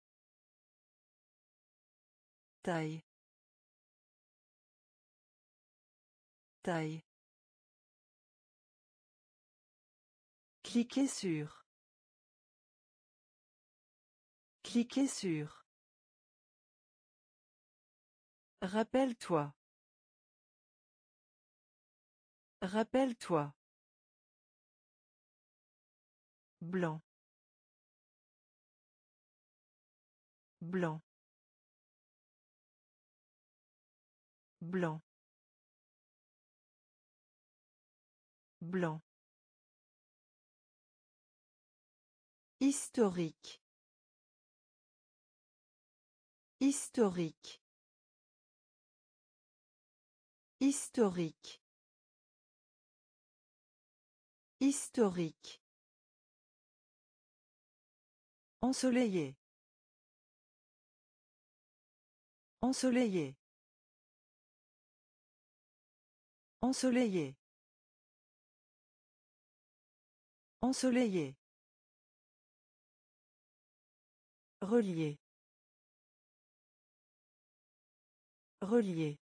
Taille. Taille. Cliquez sur. Cliquez sur. Rappelle-toi. Rappelle-toi. Blanc. Blanc. Blanc. Blanc. Historique. Historique. Historique. Historique. Ensoleillé. Ensoleillé. Ensoleillé. Ensoleillé. Relier. Relier.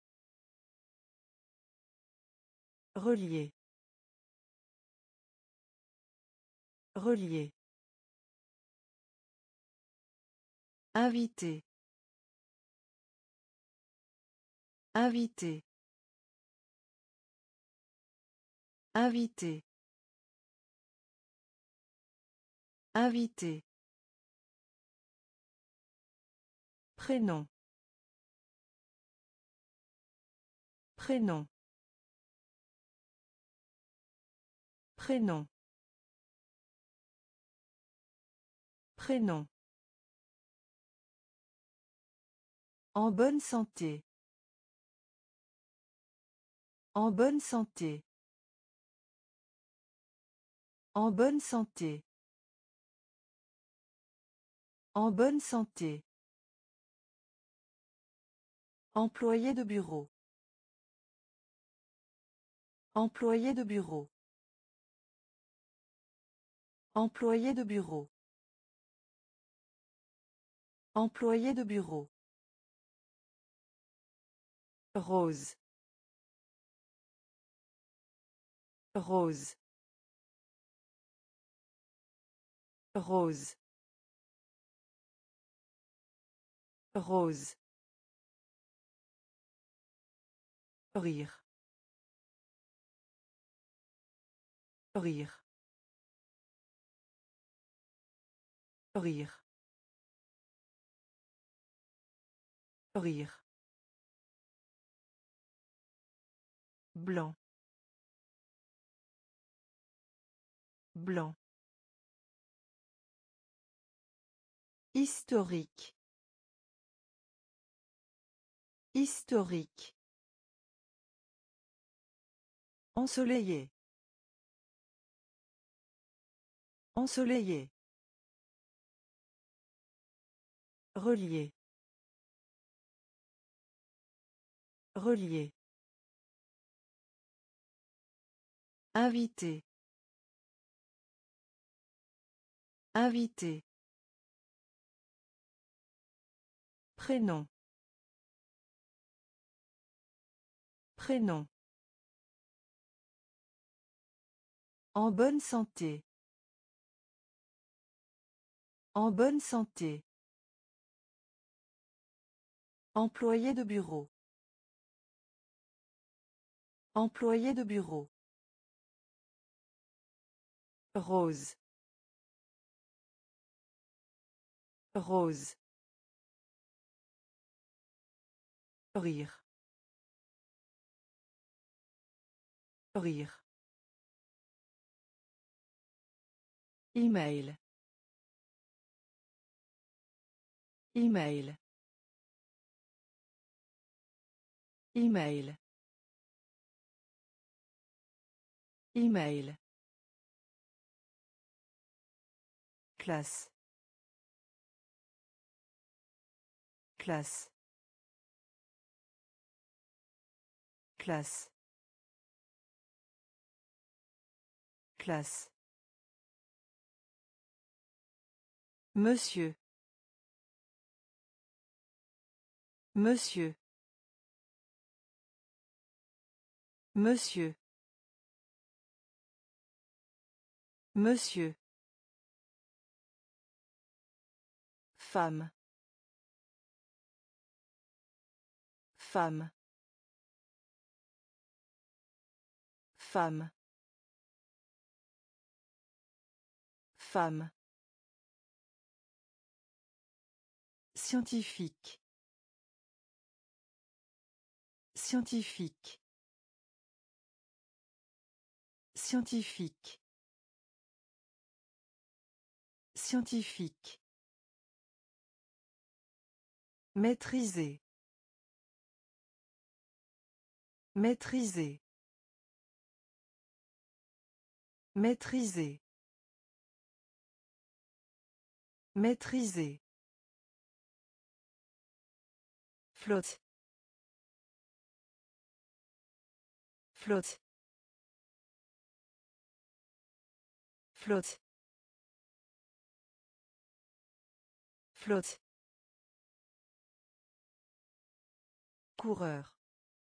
Relier. Relier. Invité. Invité. Invité. Invité. Prénom. Prénom. Prénom. Prénom. En bonne santé. En bonne santé. En bonne santé. En bonne santé. Employé de bureau. Employé de bureau. Employé de bureau. Employé de bureau. Rose. Rose. Rose. Rose. Rire. Rire. Rire. Rire. Blanc. Blanc. Historique. Historique. Ensoleillé. Ensoleillé. Relier. Relier. Invité. Invité. Prénom. Prénom. En bonne santé. En bonne santé. Employé de bureau. Employé de bureau. Rose. Rose. Rire. Rire. Email. Email. Email. Email. Classe. Classe. Classe. Classe. Monsieur. Monsieur. Monsieur. Monsieur. Femme. Femme. Femme. Femme. Scientifique. Scientifique. Scientifique. Scientifique. Maîtriser. Maîtriser. Maîtriser. Maîtriser. Flotte. Flotte. Flotte. Flotte. Coureur.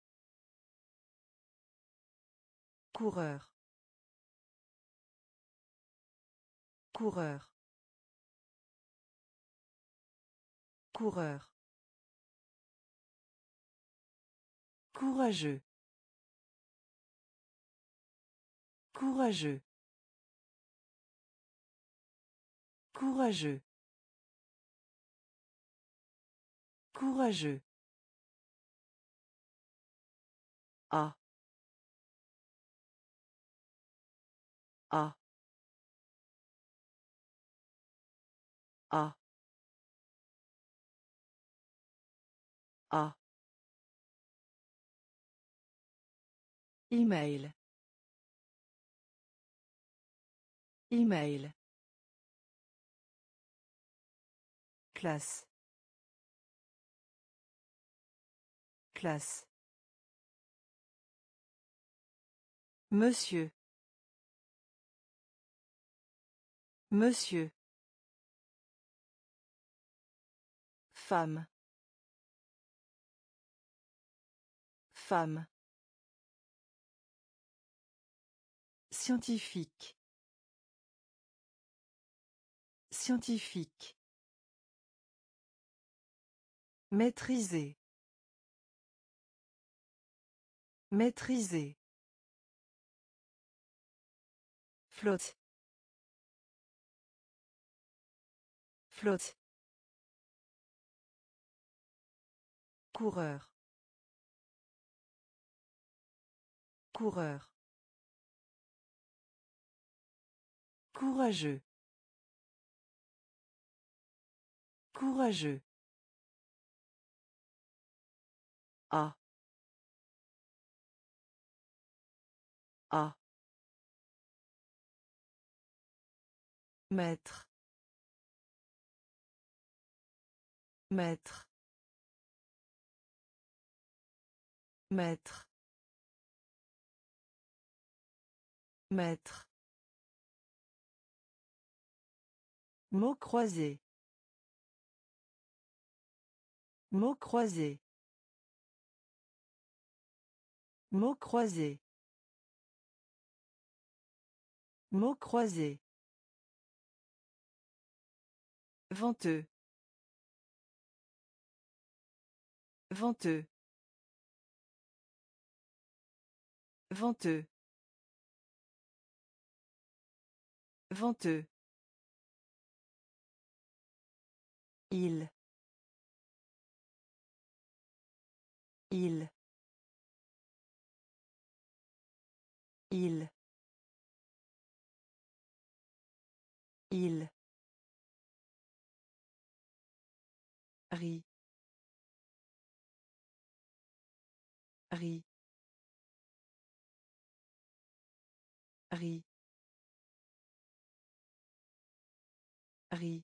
Coureur. Coureur. Coureur. Courageux. Courageux. Courageux. Courageux. A. A. A. A. Email. Email. Classe. Classe. Monsieur. Monsieur. Femme. Femme. Scientifique. Scientifique. Maîtriser. Maîtriser. Flotte. Flotte. Coureur. Coureur. Courageux. Courageux. A. A. Maître. Maître. Maître. Maître. Mots croisés. Mots croisés. Mots croisés. Mots croisés. Venteux. Venteux. Venteux. Venteux. Il. Il. Il. Il. Riz. Riz. Riz. Riz.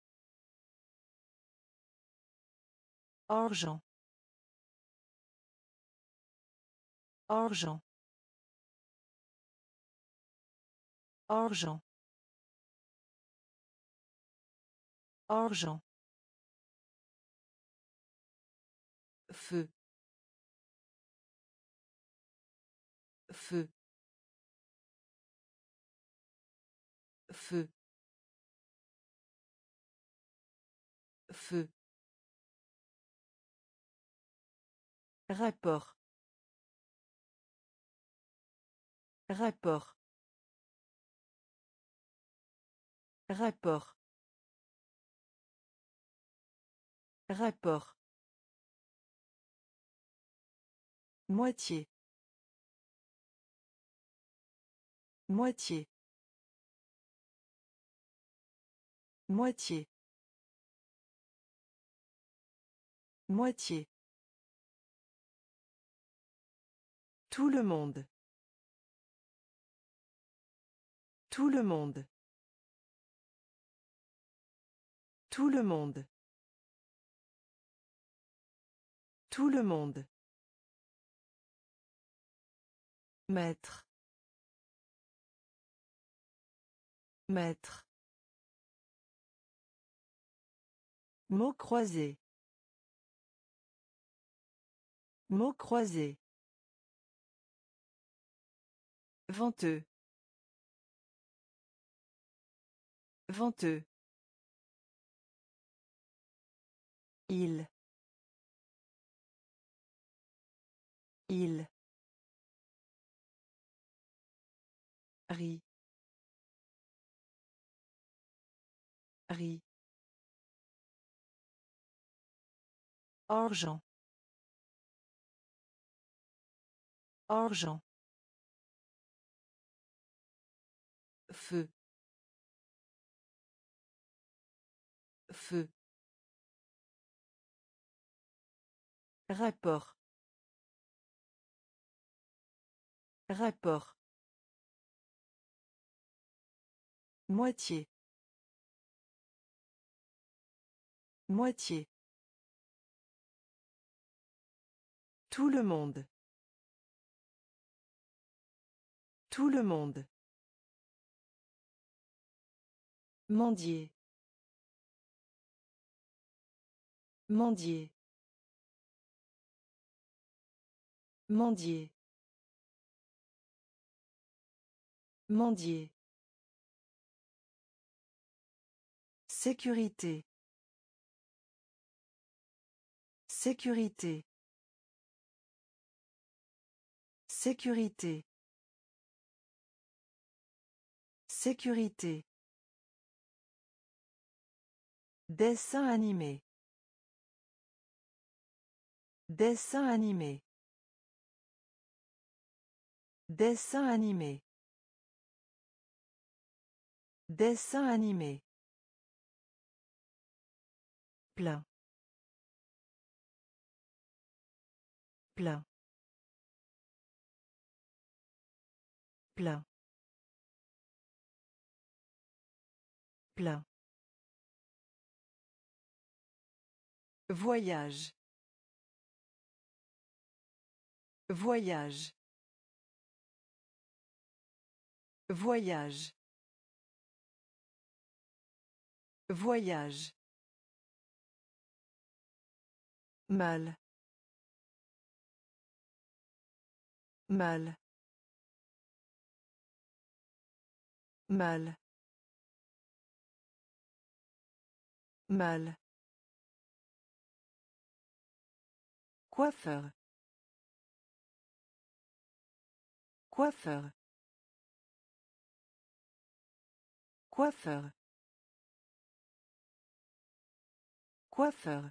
Argent. Argent. Argent. Argent. Feu. Feu. Feu. Feu. Rapport. Rapport. Rapport. Rapport. Moitié. Moitié. Moitié. Moitié. Tout le monde. Tout le monde. Tout le monde. Tout le monde. Maître. Maître. Mots croisés. Mots croisés. Venteux. Venteux. Il. Il. Riz. Riz. Argent. Argent. Feu. Feu. Rapport. Rapport. Moitié. Moitié. Tout le monde. Tout le monde. Mendier. Mendier. Mendier. Mendier. Sécurité. Sécurité. Sécurité. Sécurité. Dessin animé. Dessin animé. Dessin animé. Dessin animé. Plein. Plein. Plein. Plein. Voyage. Voyage. Voyage. Voyage. Mal. Mal. Mal. Mal. Coiffeur. Coiffeur. Coiffeur. Coiffeur.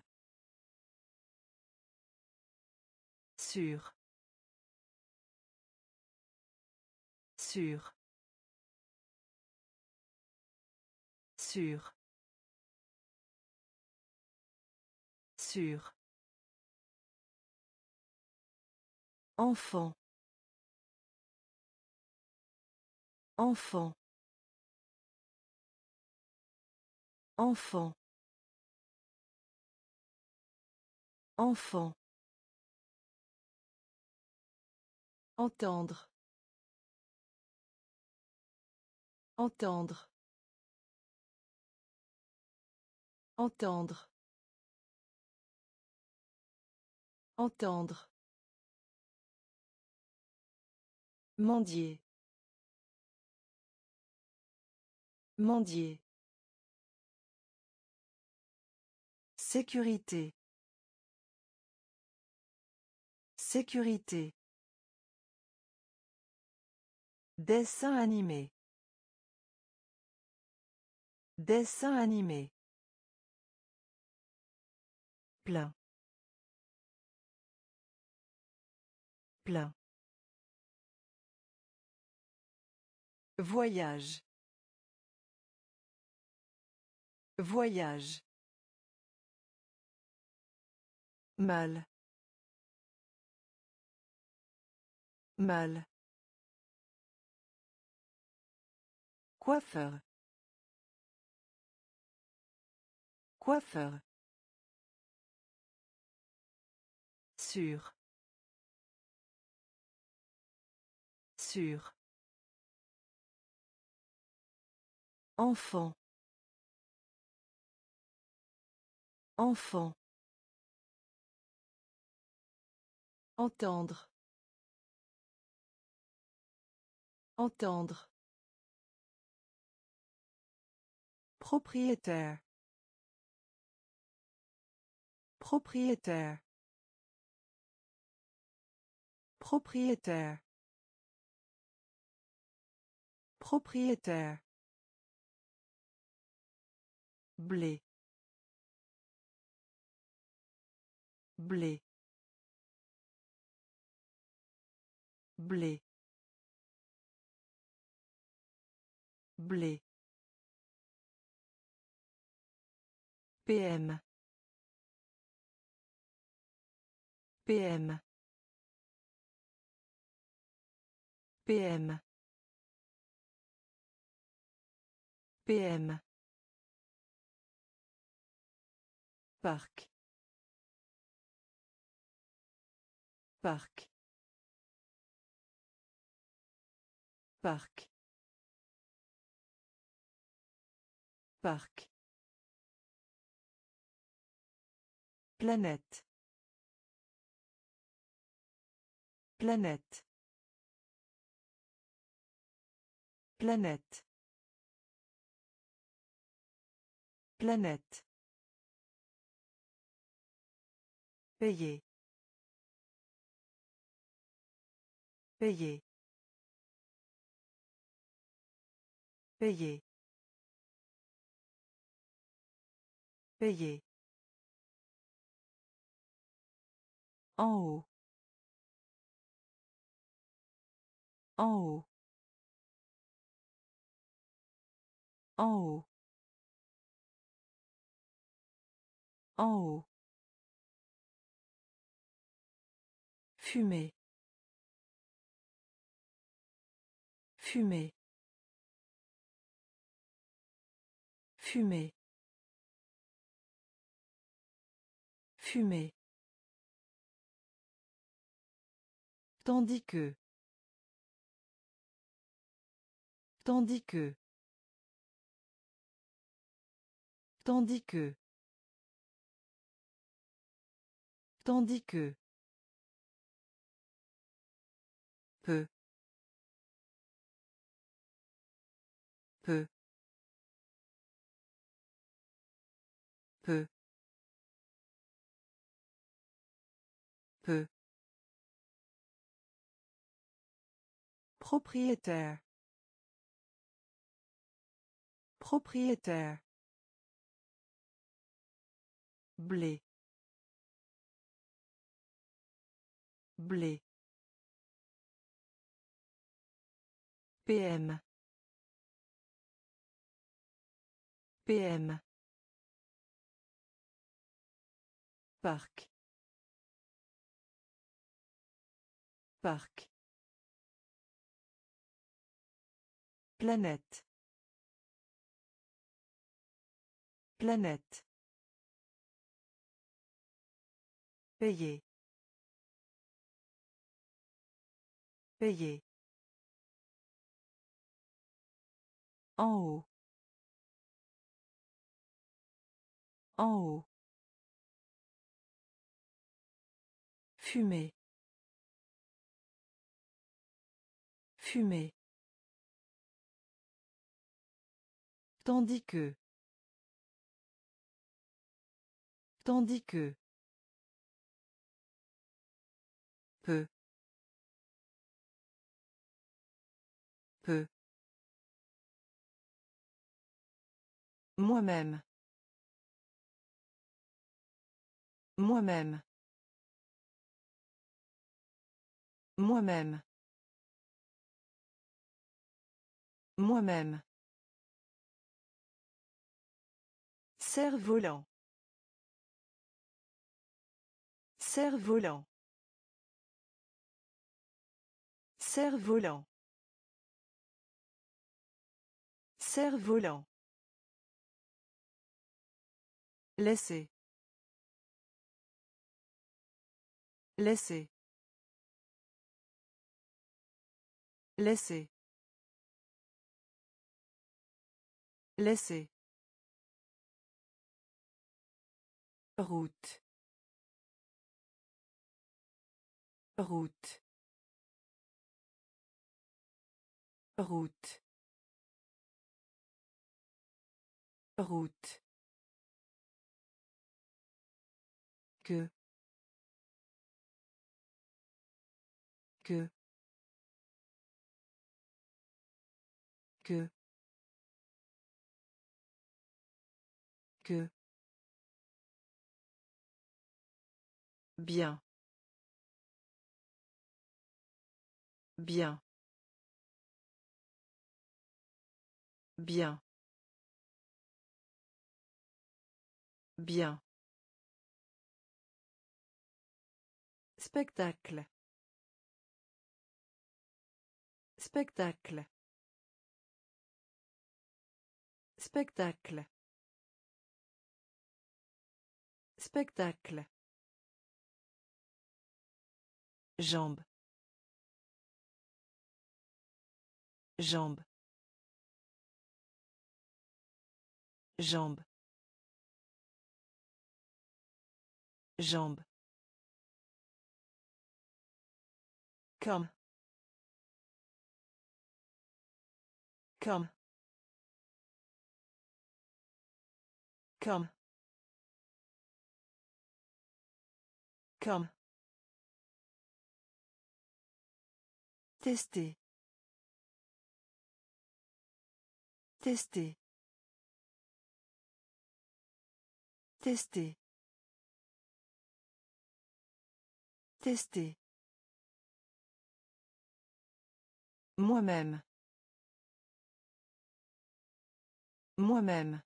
Sûr. Sûr. Sûr. Sur. Enfant. Enfant. Enfant. Enfant. Entendre. Entendre. Entendre. Entendre. Mendier. Mendier. Sécurité. Sécurité. Dessin animé. Dessin animé. Plein. Plein. Voyage. Voyage. Mal. Mal. Coiffeur. Coiffeur. Sur. Sur. Enfant. Enfant. Entendre. Entendre. Propriétaire. Propriétaire. Propriétaire. Propriétaire. Blé. Blé. Blé. Blé. P M. P M. P M. P M. Parc. Parc. Parc. Parc. Planète. Planète. Planète. Planète. Payer. Payer. Payer. Payer. En haut. En haut. En haut. En haut. Fumer. Fumer. Fumer. Fumer. Tandis que. Tandis que. Tandis que. Tandis que. Peu. Peu. Peu. Peu. Propriétaire. Propriétaire. Blé. Blé. P M. P M. Parc. Parc. Planète. Planète. Payer. Payer. En haut. En haut. Fumer. Fumer. Tandis que. Tandis que. Peu. Peu. Moi-même. Moi-même. Moi-même. Moi-même. Cerf-volant. Cerf-volant. Cerf-volant. Cerf-volant. Laisser. Laisser. Laisser. Laisser. Route. Route. Route. Route. Que. Que. Que. Que. Bien. Bien. Bien. Bien. Spectacle. Spectacle. Spectacle. Spectacle. Jambe. Jambe. Jambe. Jambe. Comme. Comme. Comme. Comme. Tester. Tester. Tester. Tester. Moi-même. Moi-même.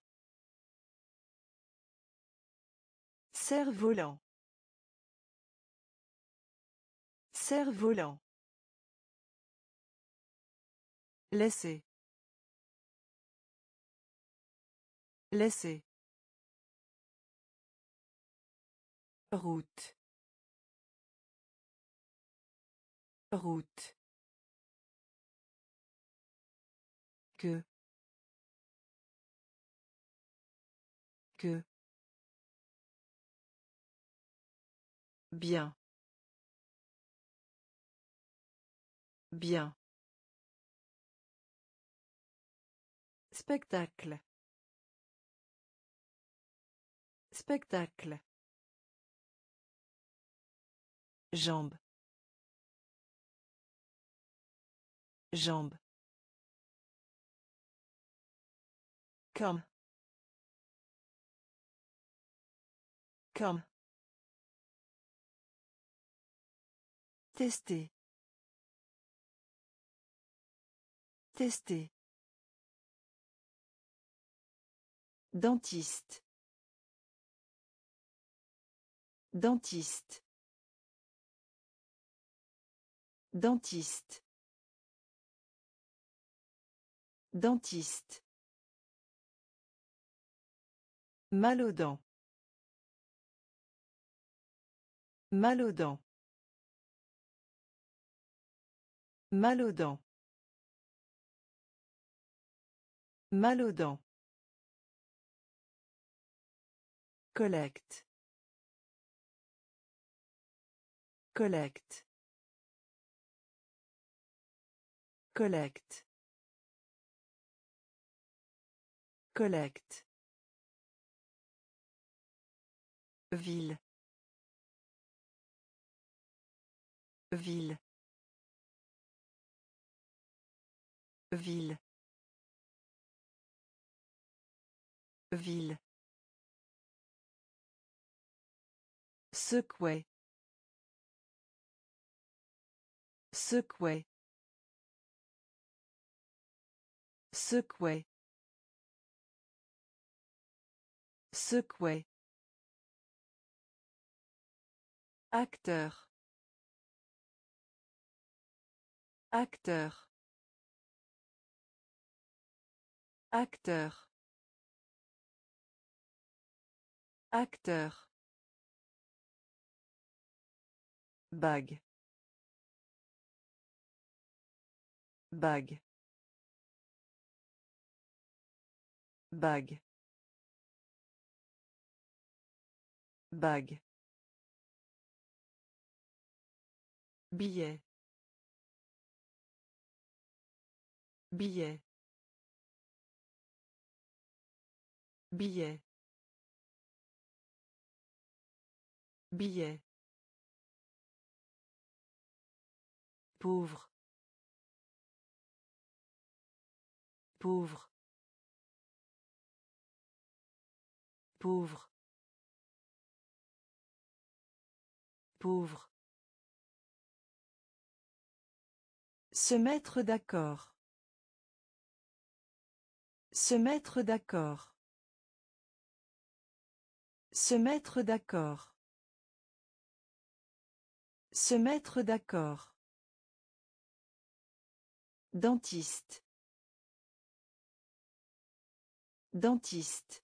Cerf-volant. Cerf-volant. Laisser. Laisser. Route. Route. Que. Que. Bien. Bien. Spectacle. Spectacle. Jambe. Jambe. Comme. Comme. Tester. Tester. Dentiste. Dentiste. Dentiste. Dentiste. Mal aux dents. Mal aux dents. Mal aux dents. Mal aux dents. Collecte. Collecte. Collecte. Collecte. Ville. Ville. Ville. Ville. Secouer. Secouer. Secouer. Secouer. Acteur. Acteur. Acteur. Acteur. Bague. Bague. Bague. Bague. Billet. Billet. Billet. Billet. Pauvre. Pauvre. Pauvre. Pauvre. Se mettre d'accord. Se mettre d'accord. Se mettre d'accord. Se mettre d'accord. Dentiste. Dentiste.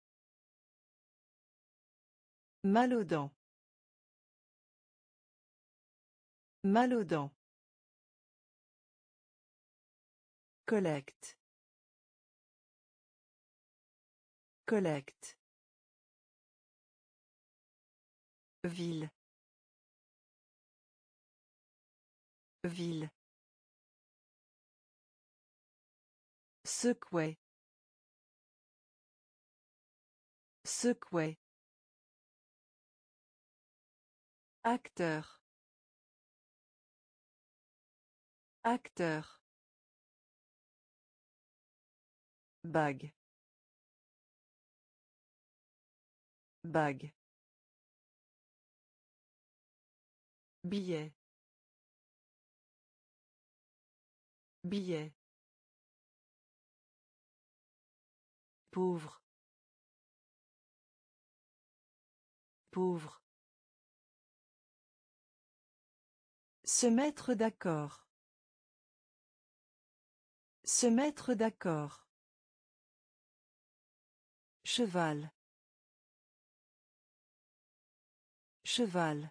Mal aux dents. Mal aux dents. Collecte. Collecte. Ville. Ville. Secouer. Secouer. Acteur. Acteur. Bague. Bague. Billet. Billet. Pauvre. Pauvre. Se mettre d'accord. Se mettre d'accord. Cheval. Cheval.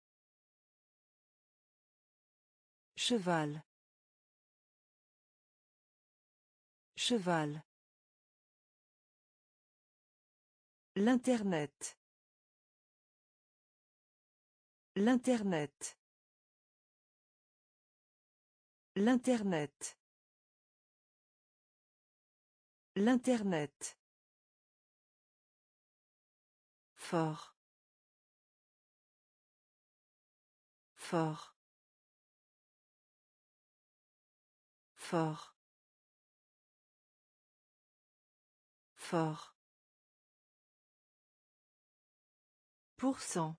Cheval. Cheval. L'Internet. L'Internet. L'Internet. L'Internet. Fort. Fort. Fort. Fort. Pour cent.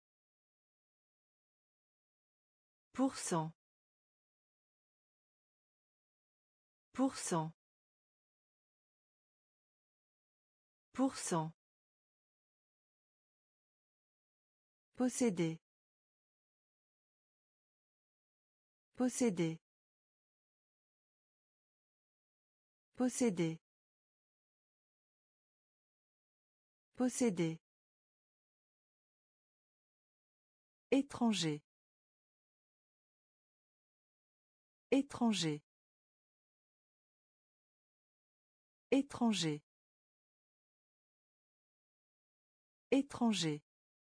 Pour cent. Pour cent. Pour cent. Posséder. Posséder. Posséder. Posséder. Étranger. Étranger. Étranger. Étranger.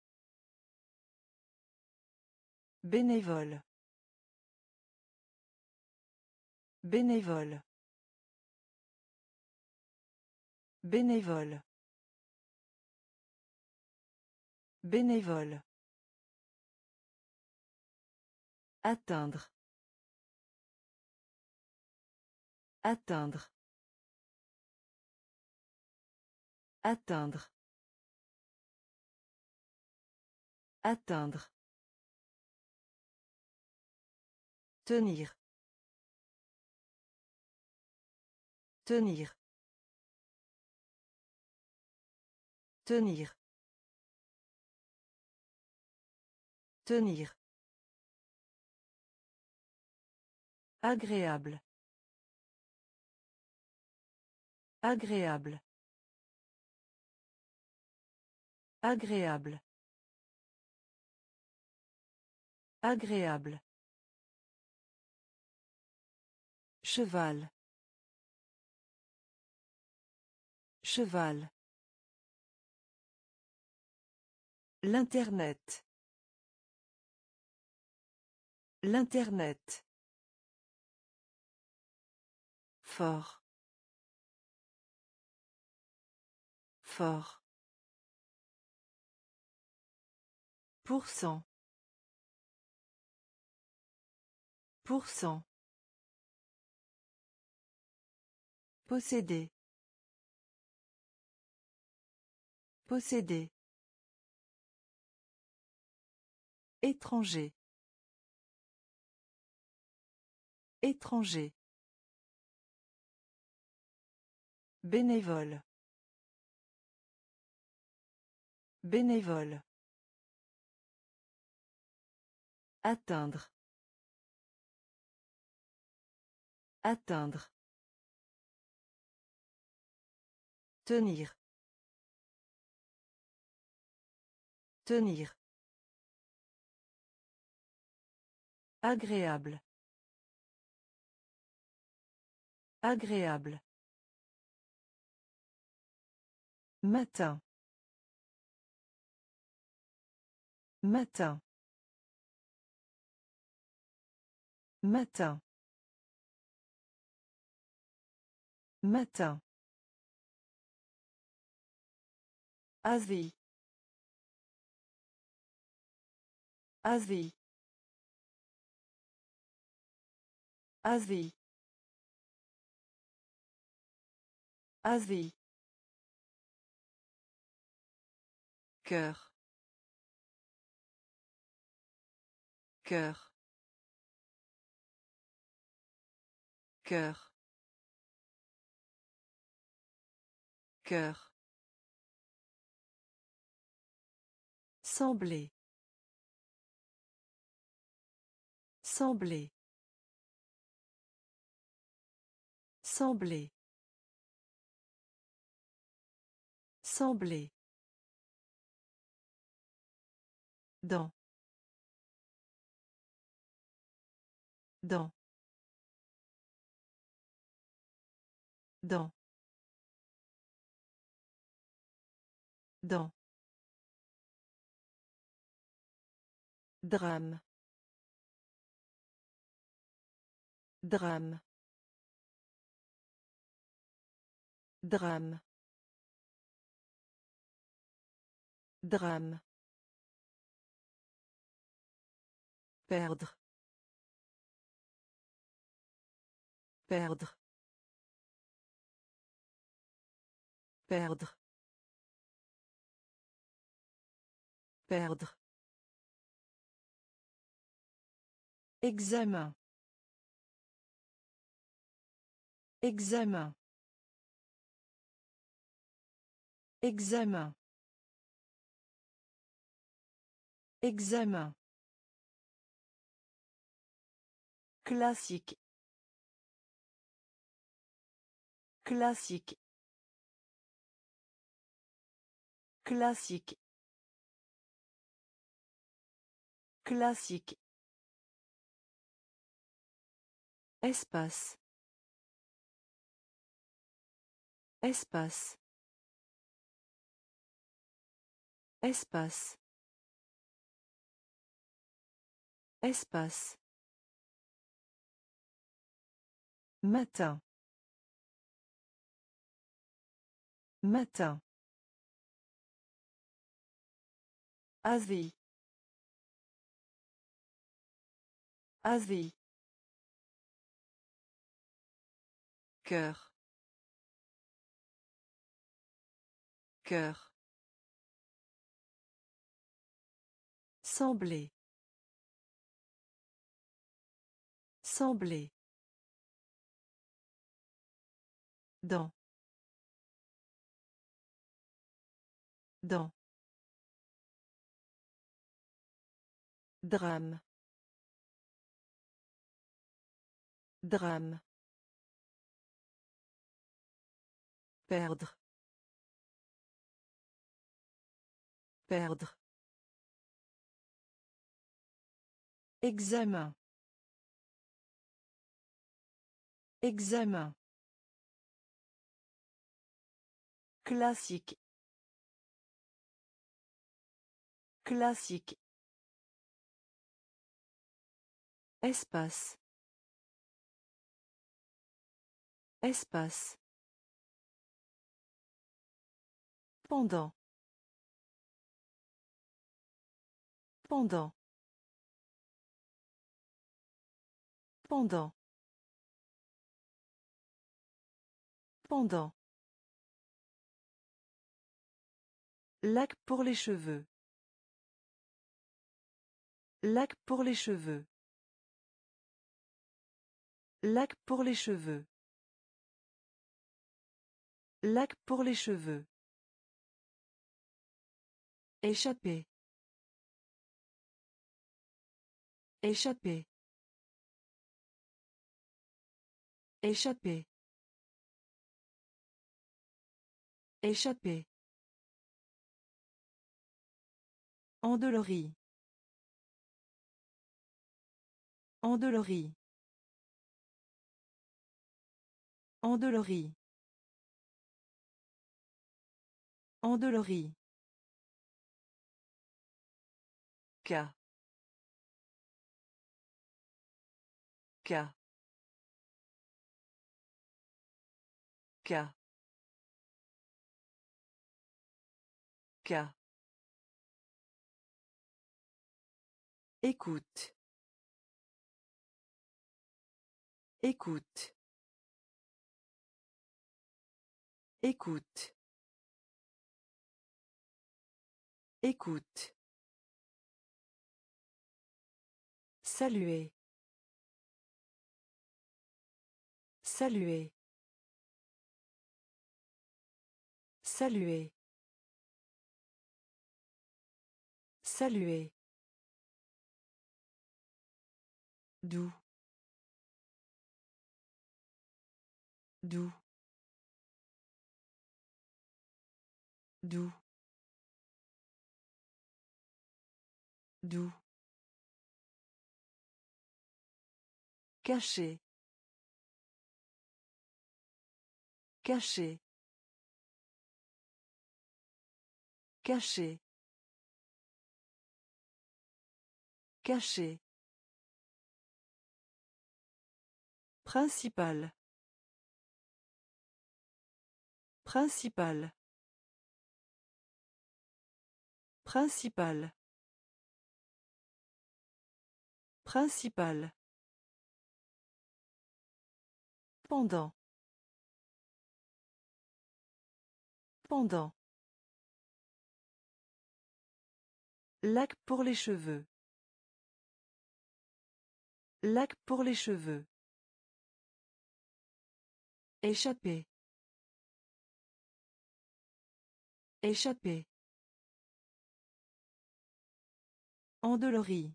Bénévole. Bénévole. Bénévole. Bénévole. Atteindre. Atteindre. Atteindre. Atteindre. Tenir. Tenir. Tenir. Tenir. Agréable. Agréable. Agréable. Agréable. Cheval. Cheval. L'Internet. L'Internet. Fort. Fort. Pour cent. Pour cent. Posséder. Posséder. Étranger. Étranger. Bénévole. Bénévole. Atteindre. Atteindre. Tenir. Tenir. Agréable. Agréable. Matin. Matin. Matin. Matin. Asie. Asie. Asie. Asie. Cœur. Cœur. Cœur. Cœur. Sembler. Sembler. Sembler. Sembler. Dans. Dans. Dans. Dans. Drame. Drame. Drame. Drame. Perdre. Perdre. Perdre. Perdre. Examen. Examen. Examen. Examen. Classique. Classique. Classique. Classique. Espace. Espace. Espace. Espace. Matin. Matin. Asie. Asie. Cœur. Cœur. Sembler. Sembler. Dans. Dans. Drame. Drame. Perdre. Perdre. Examen. Examen. Classique. Classique. Espace. Espace. Pendant. Pendant. Pendant. Pendant. Lac pour les cheveux. Lac pour les cheveux. Lac pour les cheveux. Lac pour les cheveux. Échapper. Échapper. Échapper. Échapper. Endolorie. Endolorie. Endolorie. Endolorie. Cas. Cas. Cas. Cas. Écoute. Écoute. Écoute. Écoute. Saluer. Saluer. Saluer. Saluer. Doux. Doux. Doux. Doux. Caché. Caché. Caché. Caché. Principal. Principal. Principal. Principal. Pendant. Pendant. Lac pour les cheveux. Lac pour les cheveux. Échapper. Échapper. Endolori.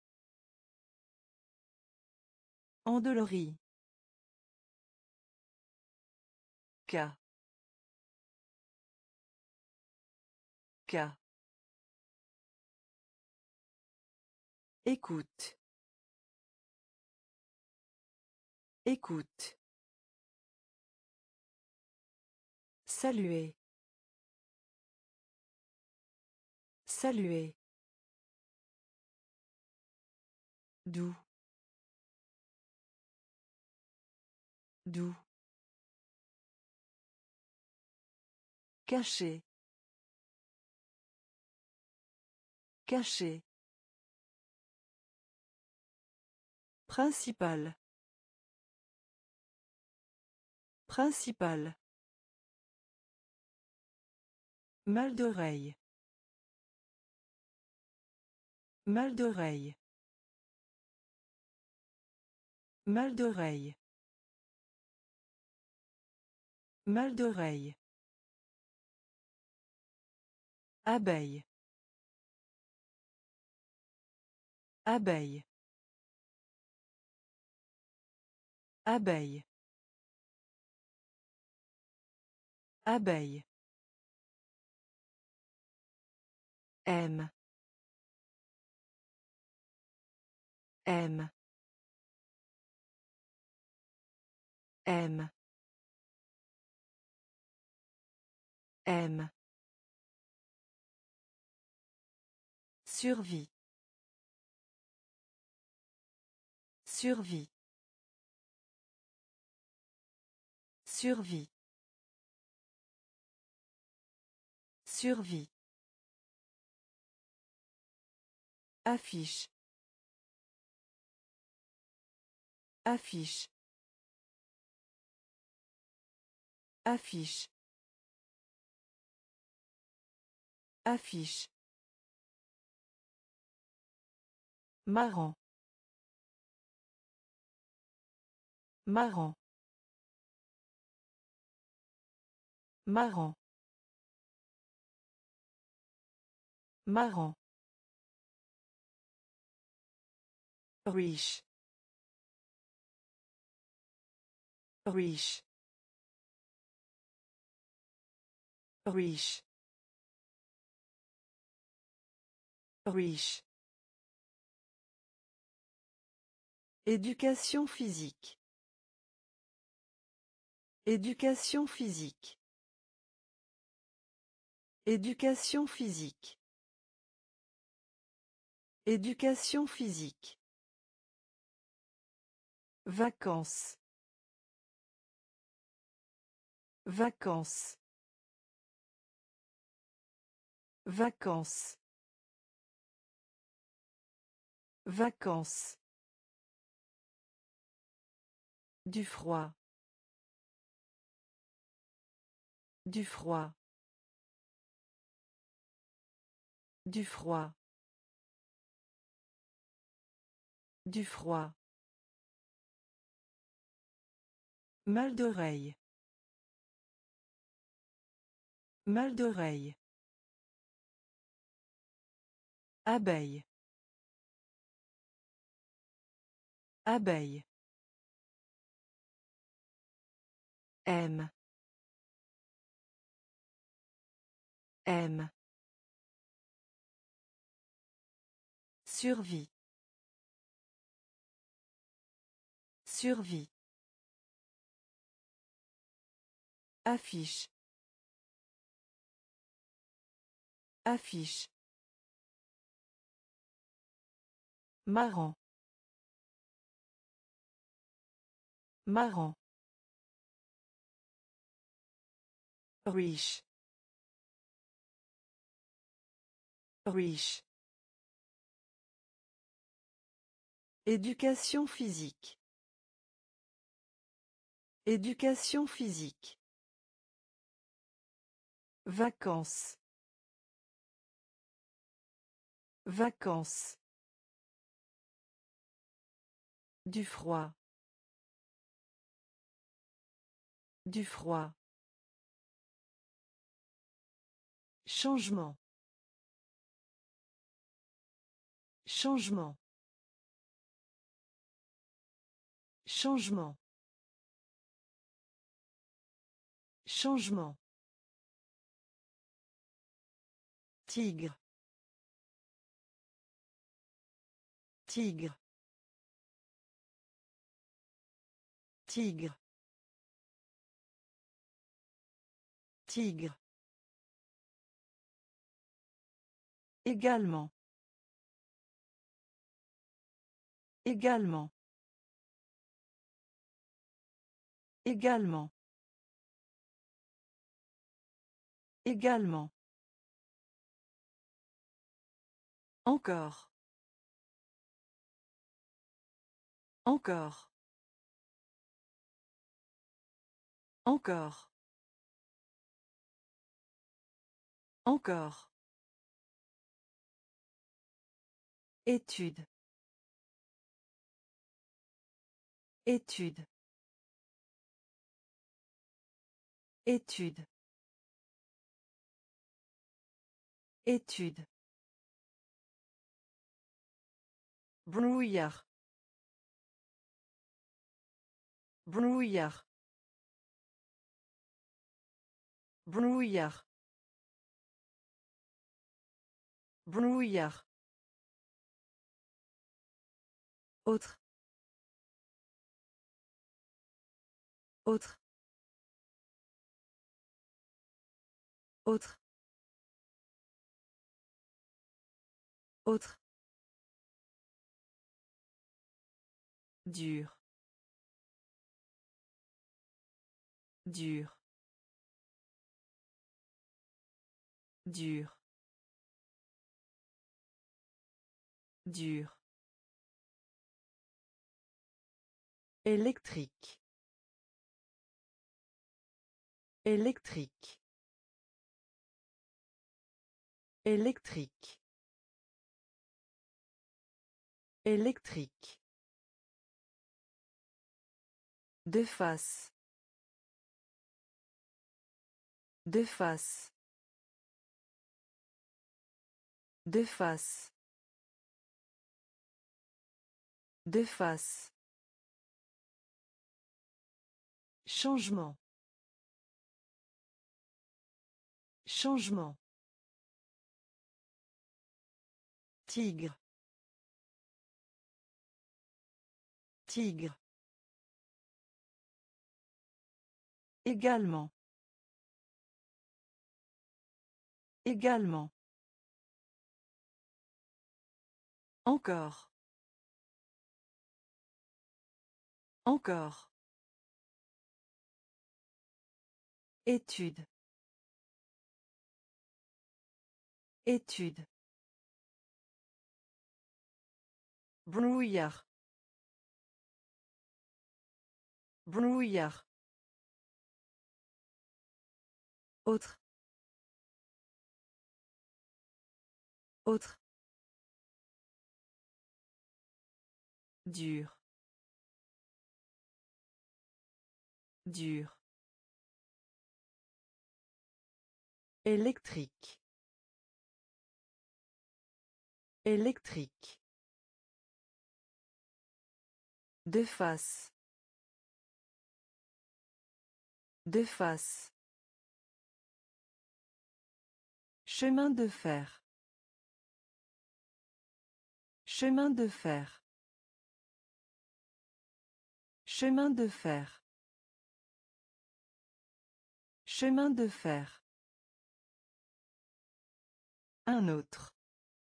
Endolori. Cas. Cas. Écoute. Écoute. Saluer. Saluer. Doux. Doux. Caché. Caché. Principal. Principal. Mal d'oreille. Mal d'oreille. Mal d'oreille. Mal d'oreille. Abeille. Abeille. Abeille. Abeille. Aime. Aime. Aime. Aime. Survie. Survie. Survie. Survie. Affiche. Affiche. Affiche. Affiche. Marrant. Marrant. Marrant. Marrant. Riche. Riche. Riche. Riche. Éducation physique. Éducation physique. Éducation physique. Éducation physique. Vacances. Vacances. Vacances. Vacances. Du froid. Du froid. Du froid. Du froid. Mal d'oreille. Mal d'oreille. Abeille. Abeille. Aime. Aime. Survie. Survie. Affiche. Affiche. Marrant. Marrant. Riche. Riche. Éducation physique. Éducation physique. Vacances. Vacances. Du froid. Du froid. Changement. Changement. Changement. Changement. Tigre. Tigre. Tigre. Tigre. Également. Également. Également. Également. Encore. Encore. Encore. Encore. Étude. Étude. Étude. Étude. Brouillard. Brouillard. Brouillard. Brouillard. Autre. Autre. Autre. Autre. Dur. Dur. Dur. Dur. Électrique. Électrique. Électrique. Électrique. De face. De face. De face. De face. Changement. Changement. Tigre. Tigre. Également. Également. Encore. Encore. Étude. Étude. Brouillard. Brouillard. Autre. Autre. Dur. Dur. Électrique. Électrique. De face. De face. Chemin de fer. Chemin de fer. Chemin de fer. Chemin de fer. Un autre.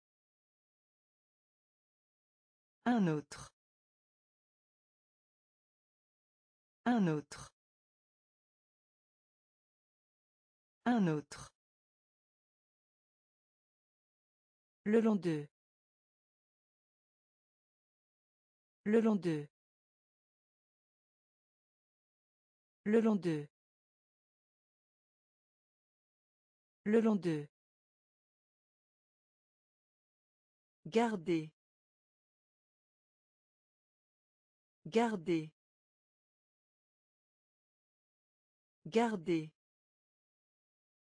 Un autre. Un autre. Un autre. Le long d'eux. Le long d'eux. Le long d'eux. Le long d'eux. Garder. Garder. Garder.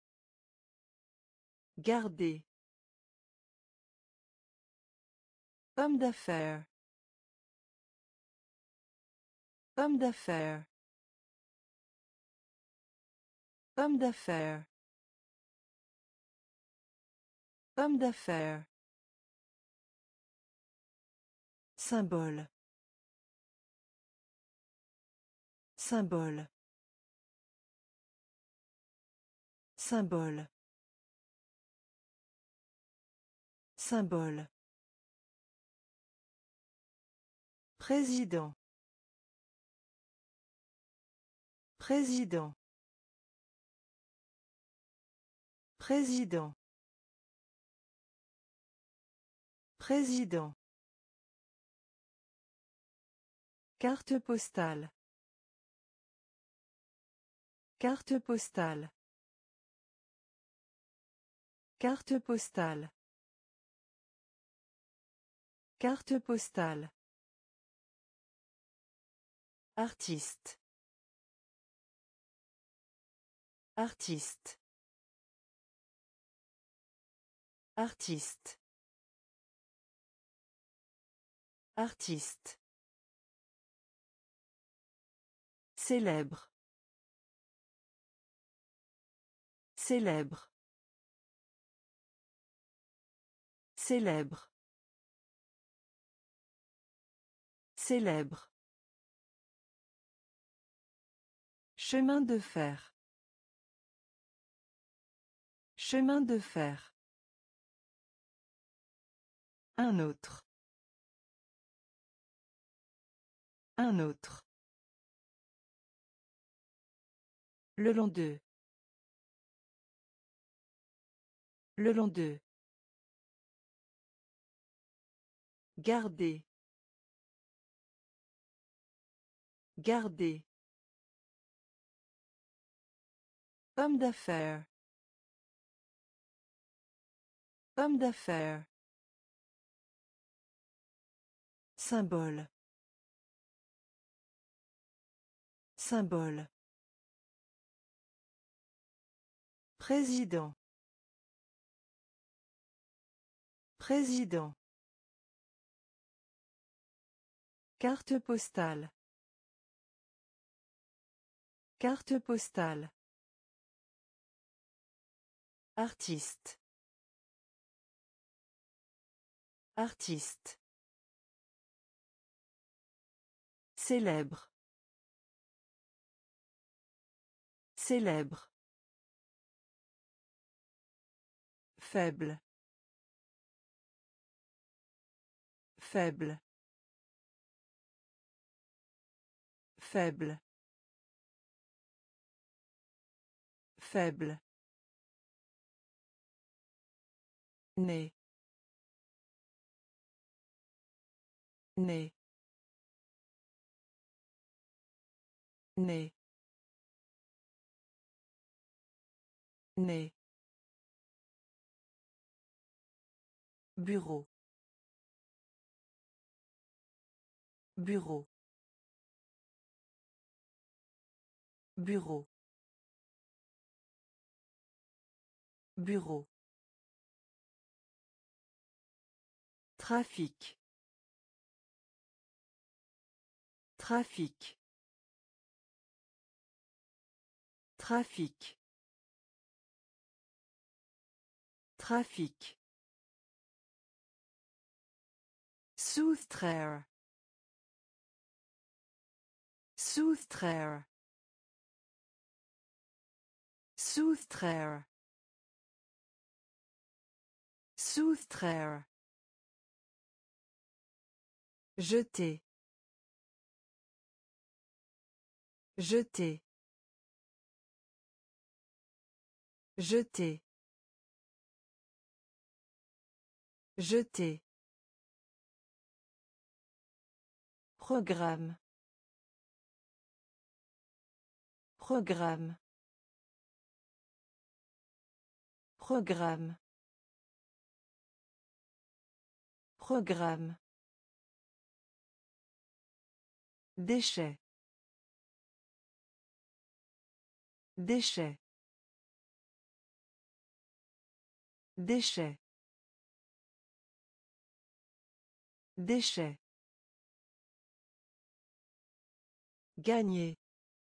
Garder. Homme d'affaires. Homme d'affaires. Homme d'affaires. Homme d'affaires. Symbole. Symbole. Symbole. Symbole. Président. Président. Président. Président. Carte postale. Carte postale. Carte postale. Carte postale. Artiste. Artiste. Artiste. Artiste. Célèbre. Célèbre. Célèbre. Célèbre. Chemin de fer. Chemin de fer. Un autre. Un autre. Le long d'eux. Le long d'eux. Garder. Garder. Homme d'affaires. Homme d'affaires. Symbole. Symbole. Président. Président. Carte postale. Carte postale. Artiste. Artiste. Célèbre. Célèbre. Faible. Faible. Faible. Faible. Né. Né. Né. Né. Bureau. Bureau. Bureau. Bureau. Trafic. Trafic. Trafic. Trafic. Soustraire. Soustraire. Soustraire. Soustraire. Jeter. Jeter. Jeter. Jeter. Programme. Programme. Programme. Programme. Déchets. Déchets. Déchets. Déchet. Gagner.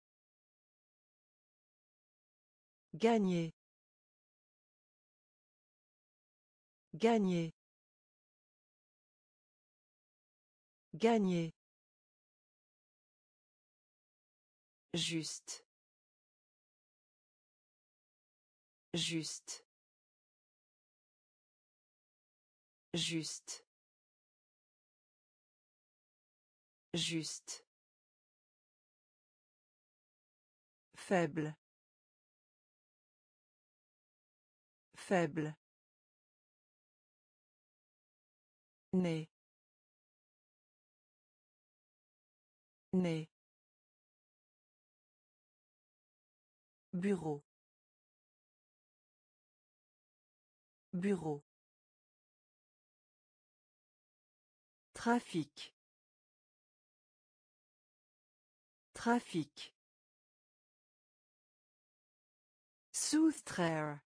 Gagner. Gagner. Gagner. Juste. Juste. Juste. Juste. Faible. Faible. Né. Né. Bureau. Bureau. Trafic. Trafic. Soustraire.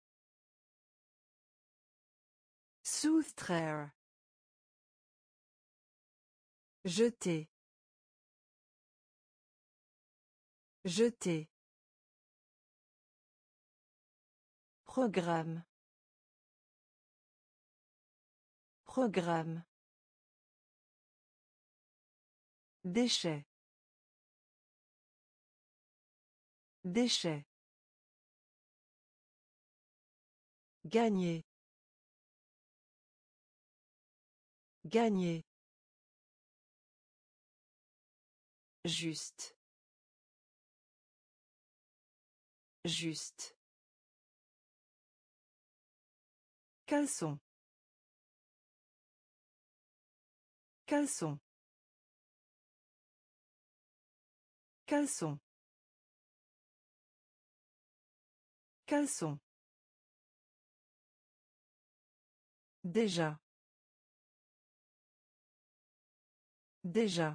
Soustraire. Jeter. Jeter. Programme. Programme. Déchet. Déchet. Gagner. Gagner. Juste. Juste. Caleçon. Caleçon. Caleçon. Caleçon. Déjà. Déjà.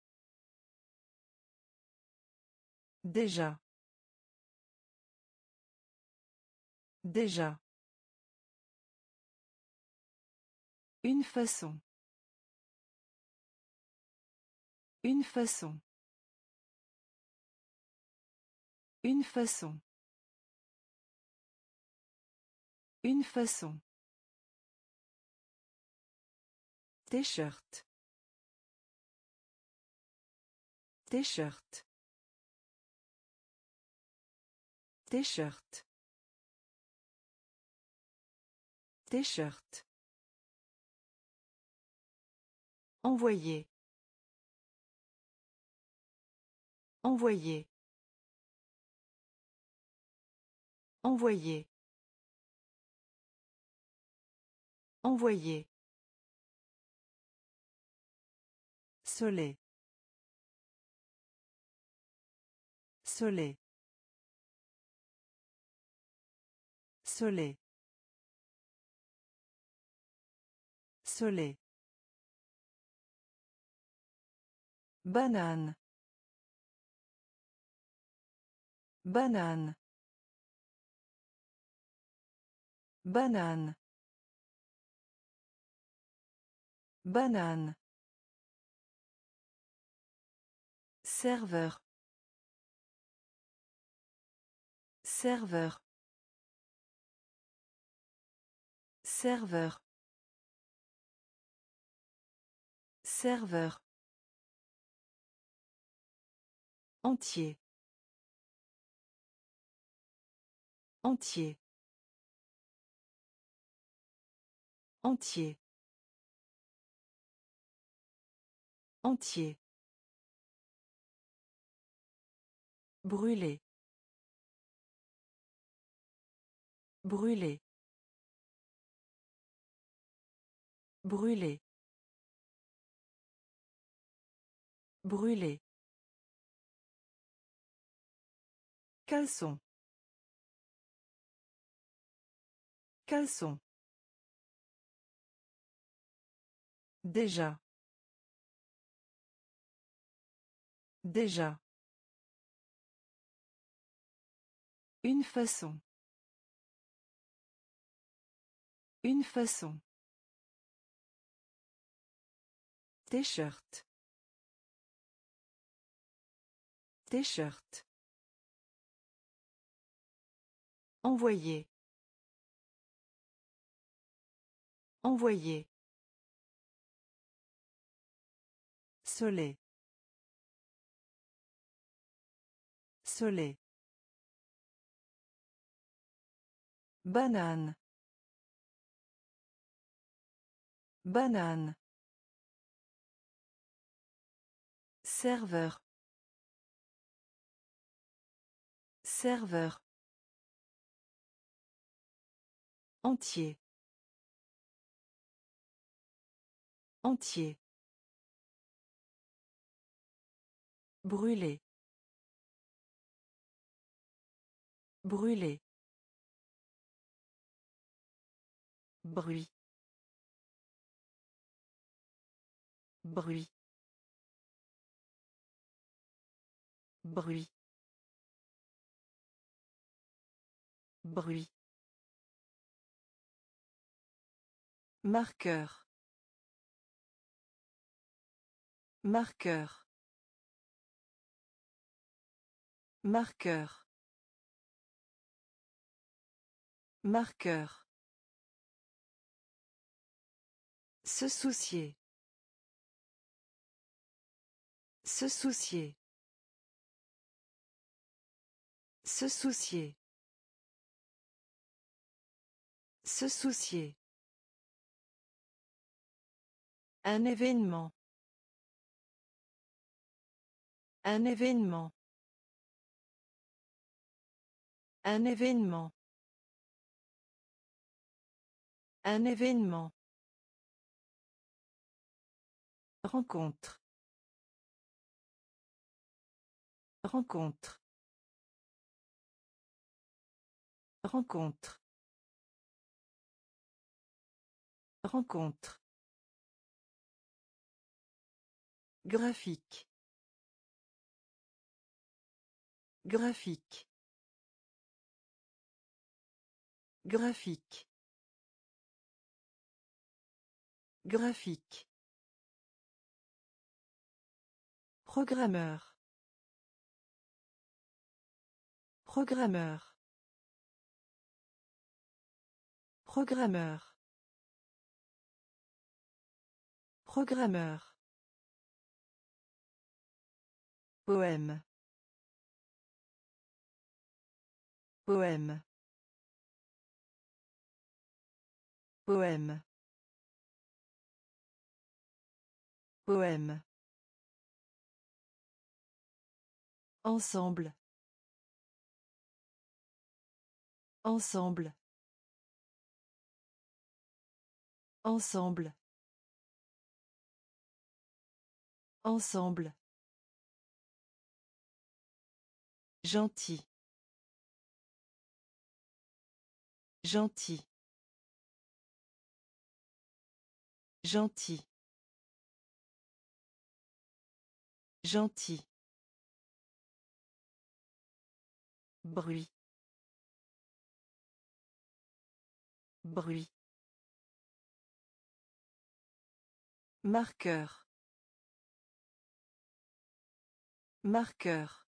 Déjà. Déjà. Une façon. Une façon. Une façon. Une façon. T-shirt. T-shirt. T-shirt. T-shirt. Envoyer. Envoyer. Envoyer. Envoyer. Soleil. Soleil. Soleil. Soleil. Banane. Banane. Banane. Banane. Serveur. Serveur. Serveur. Serveur. Entier. Entier. Entier. Entier. Brûler. Brûler. Brûler. Brûler. Caleçon. Caleçon. Déjà. Déjà. Une façon. Une façon. T-shirt. T-shirt. Envoyer. Envoyer. Soleil. Soleil. Banane. Banane. Serveur. Serveur. Entier. Entier. Brûler. Brûler. Bruit. Bruit. Bruit. Bruit. Marqueur. Marqueur. Marqueur. Marqueur. Se soucier. Se soucier. Se soucier. Se soucier. Un événement. Un événement. Un événement. Un événement. Rencontre. Rencontre. Rencontre. Rencontre. Graphique. Graphique. Graphique. Graphique. Programmeur. Programmeur. Programmeur. Programmeur. Poème. Poème. Poème. Poème. Ensemble. Ensemble. Ensemble. Ensemble. Gentil. Gentil. Gentil. Gentil. Bruit. Bruit. Marqueur. Marqueur.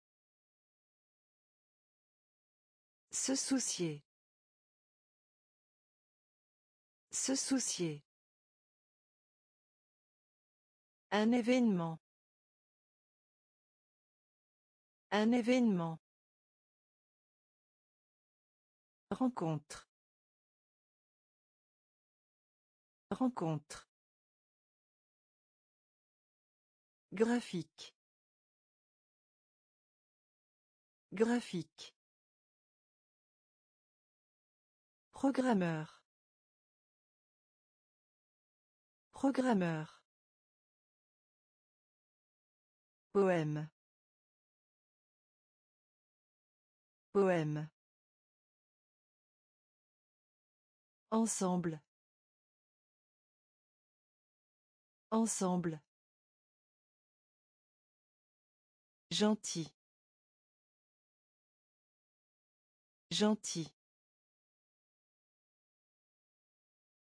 Se soucier. Se soucier. Un événement. Un événement. Rencontre. Rencontre. Graphique. Graphique. Programmeur. Programmeur. Poème. Poème. Ensemble. Ensemble. Gentil. Gentil.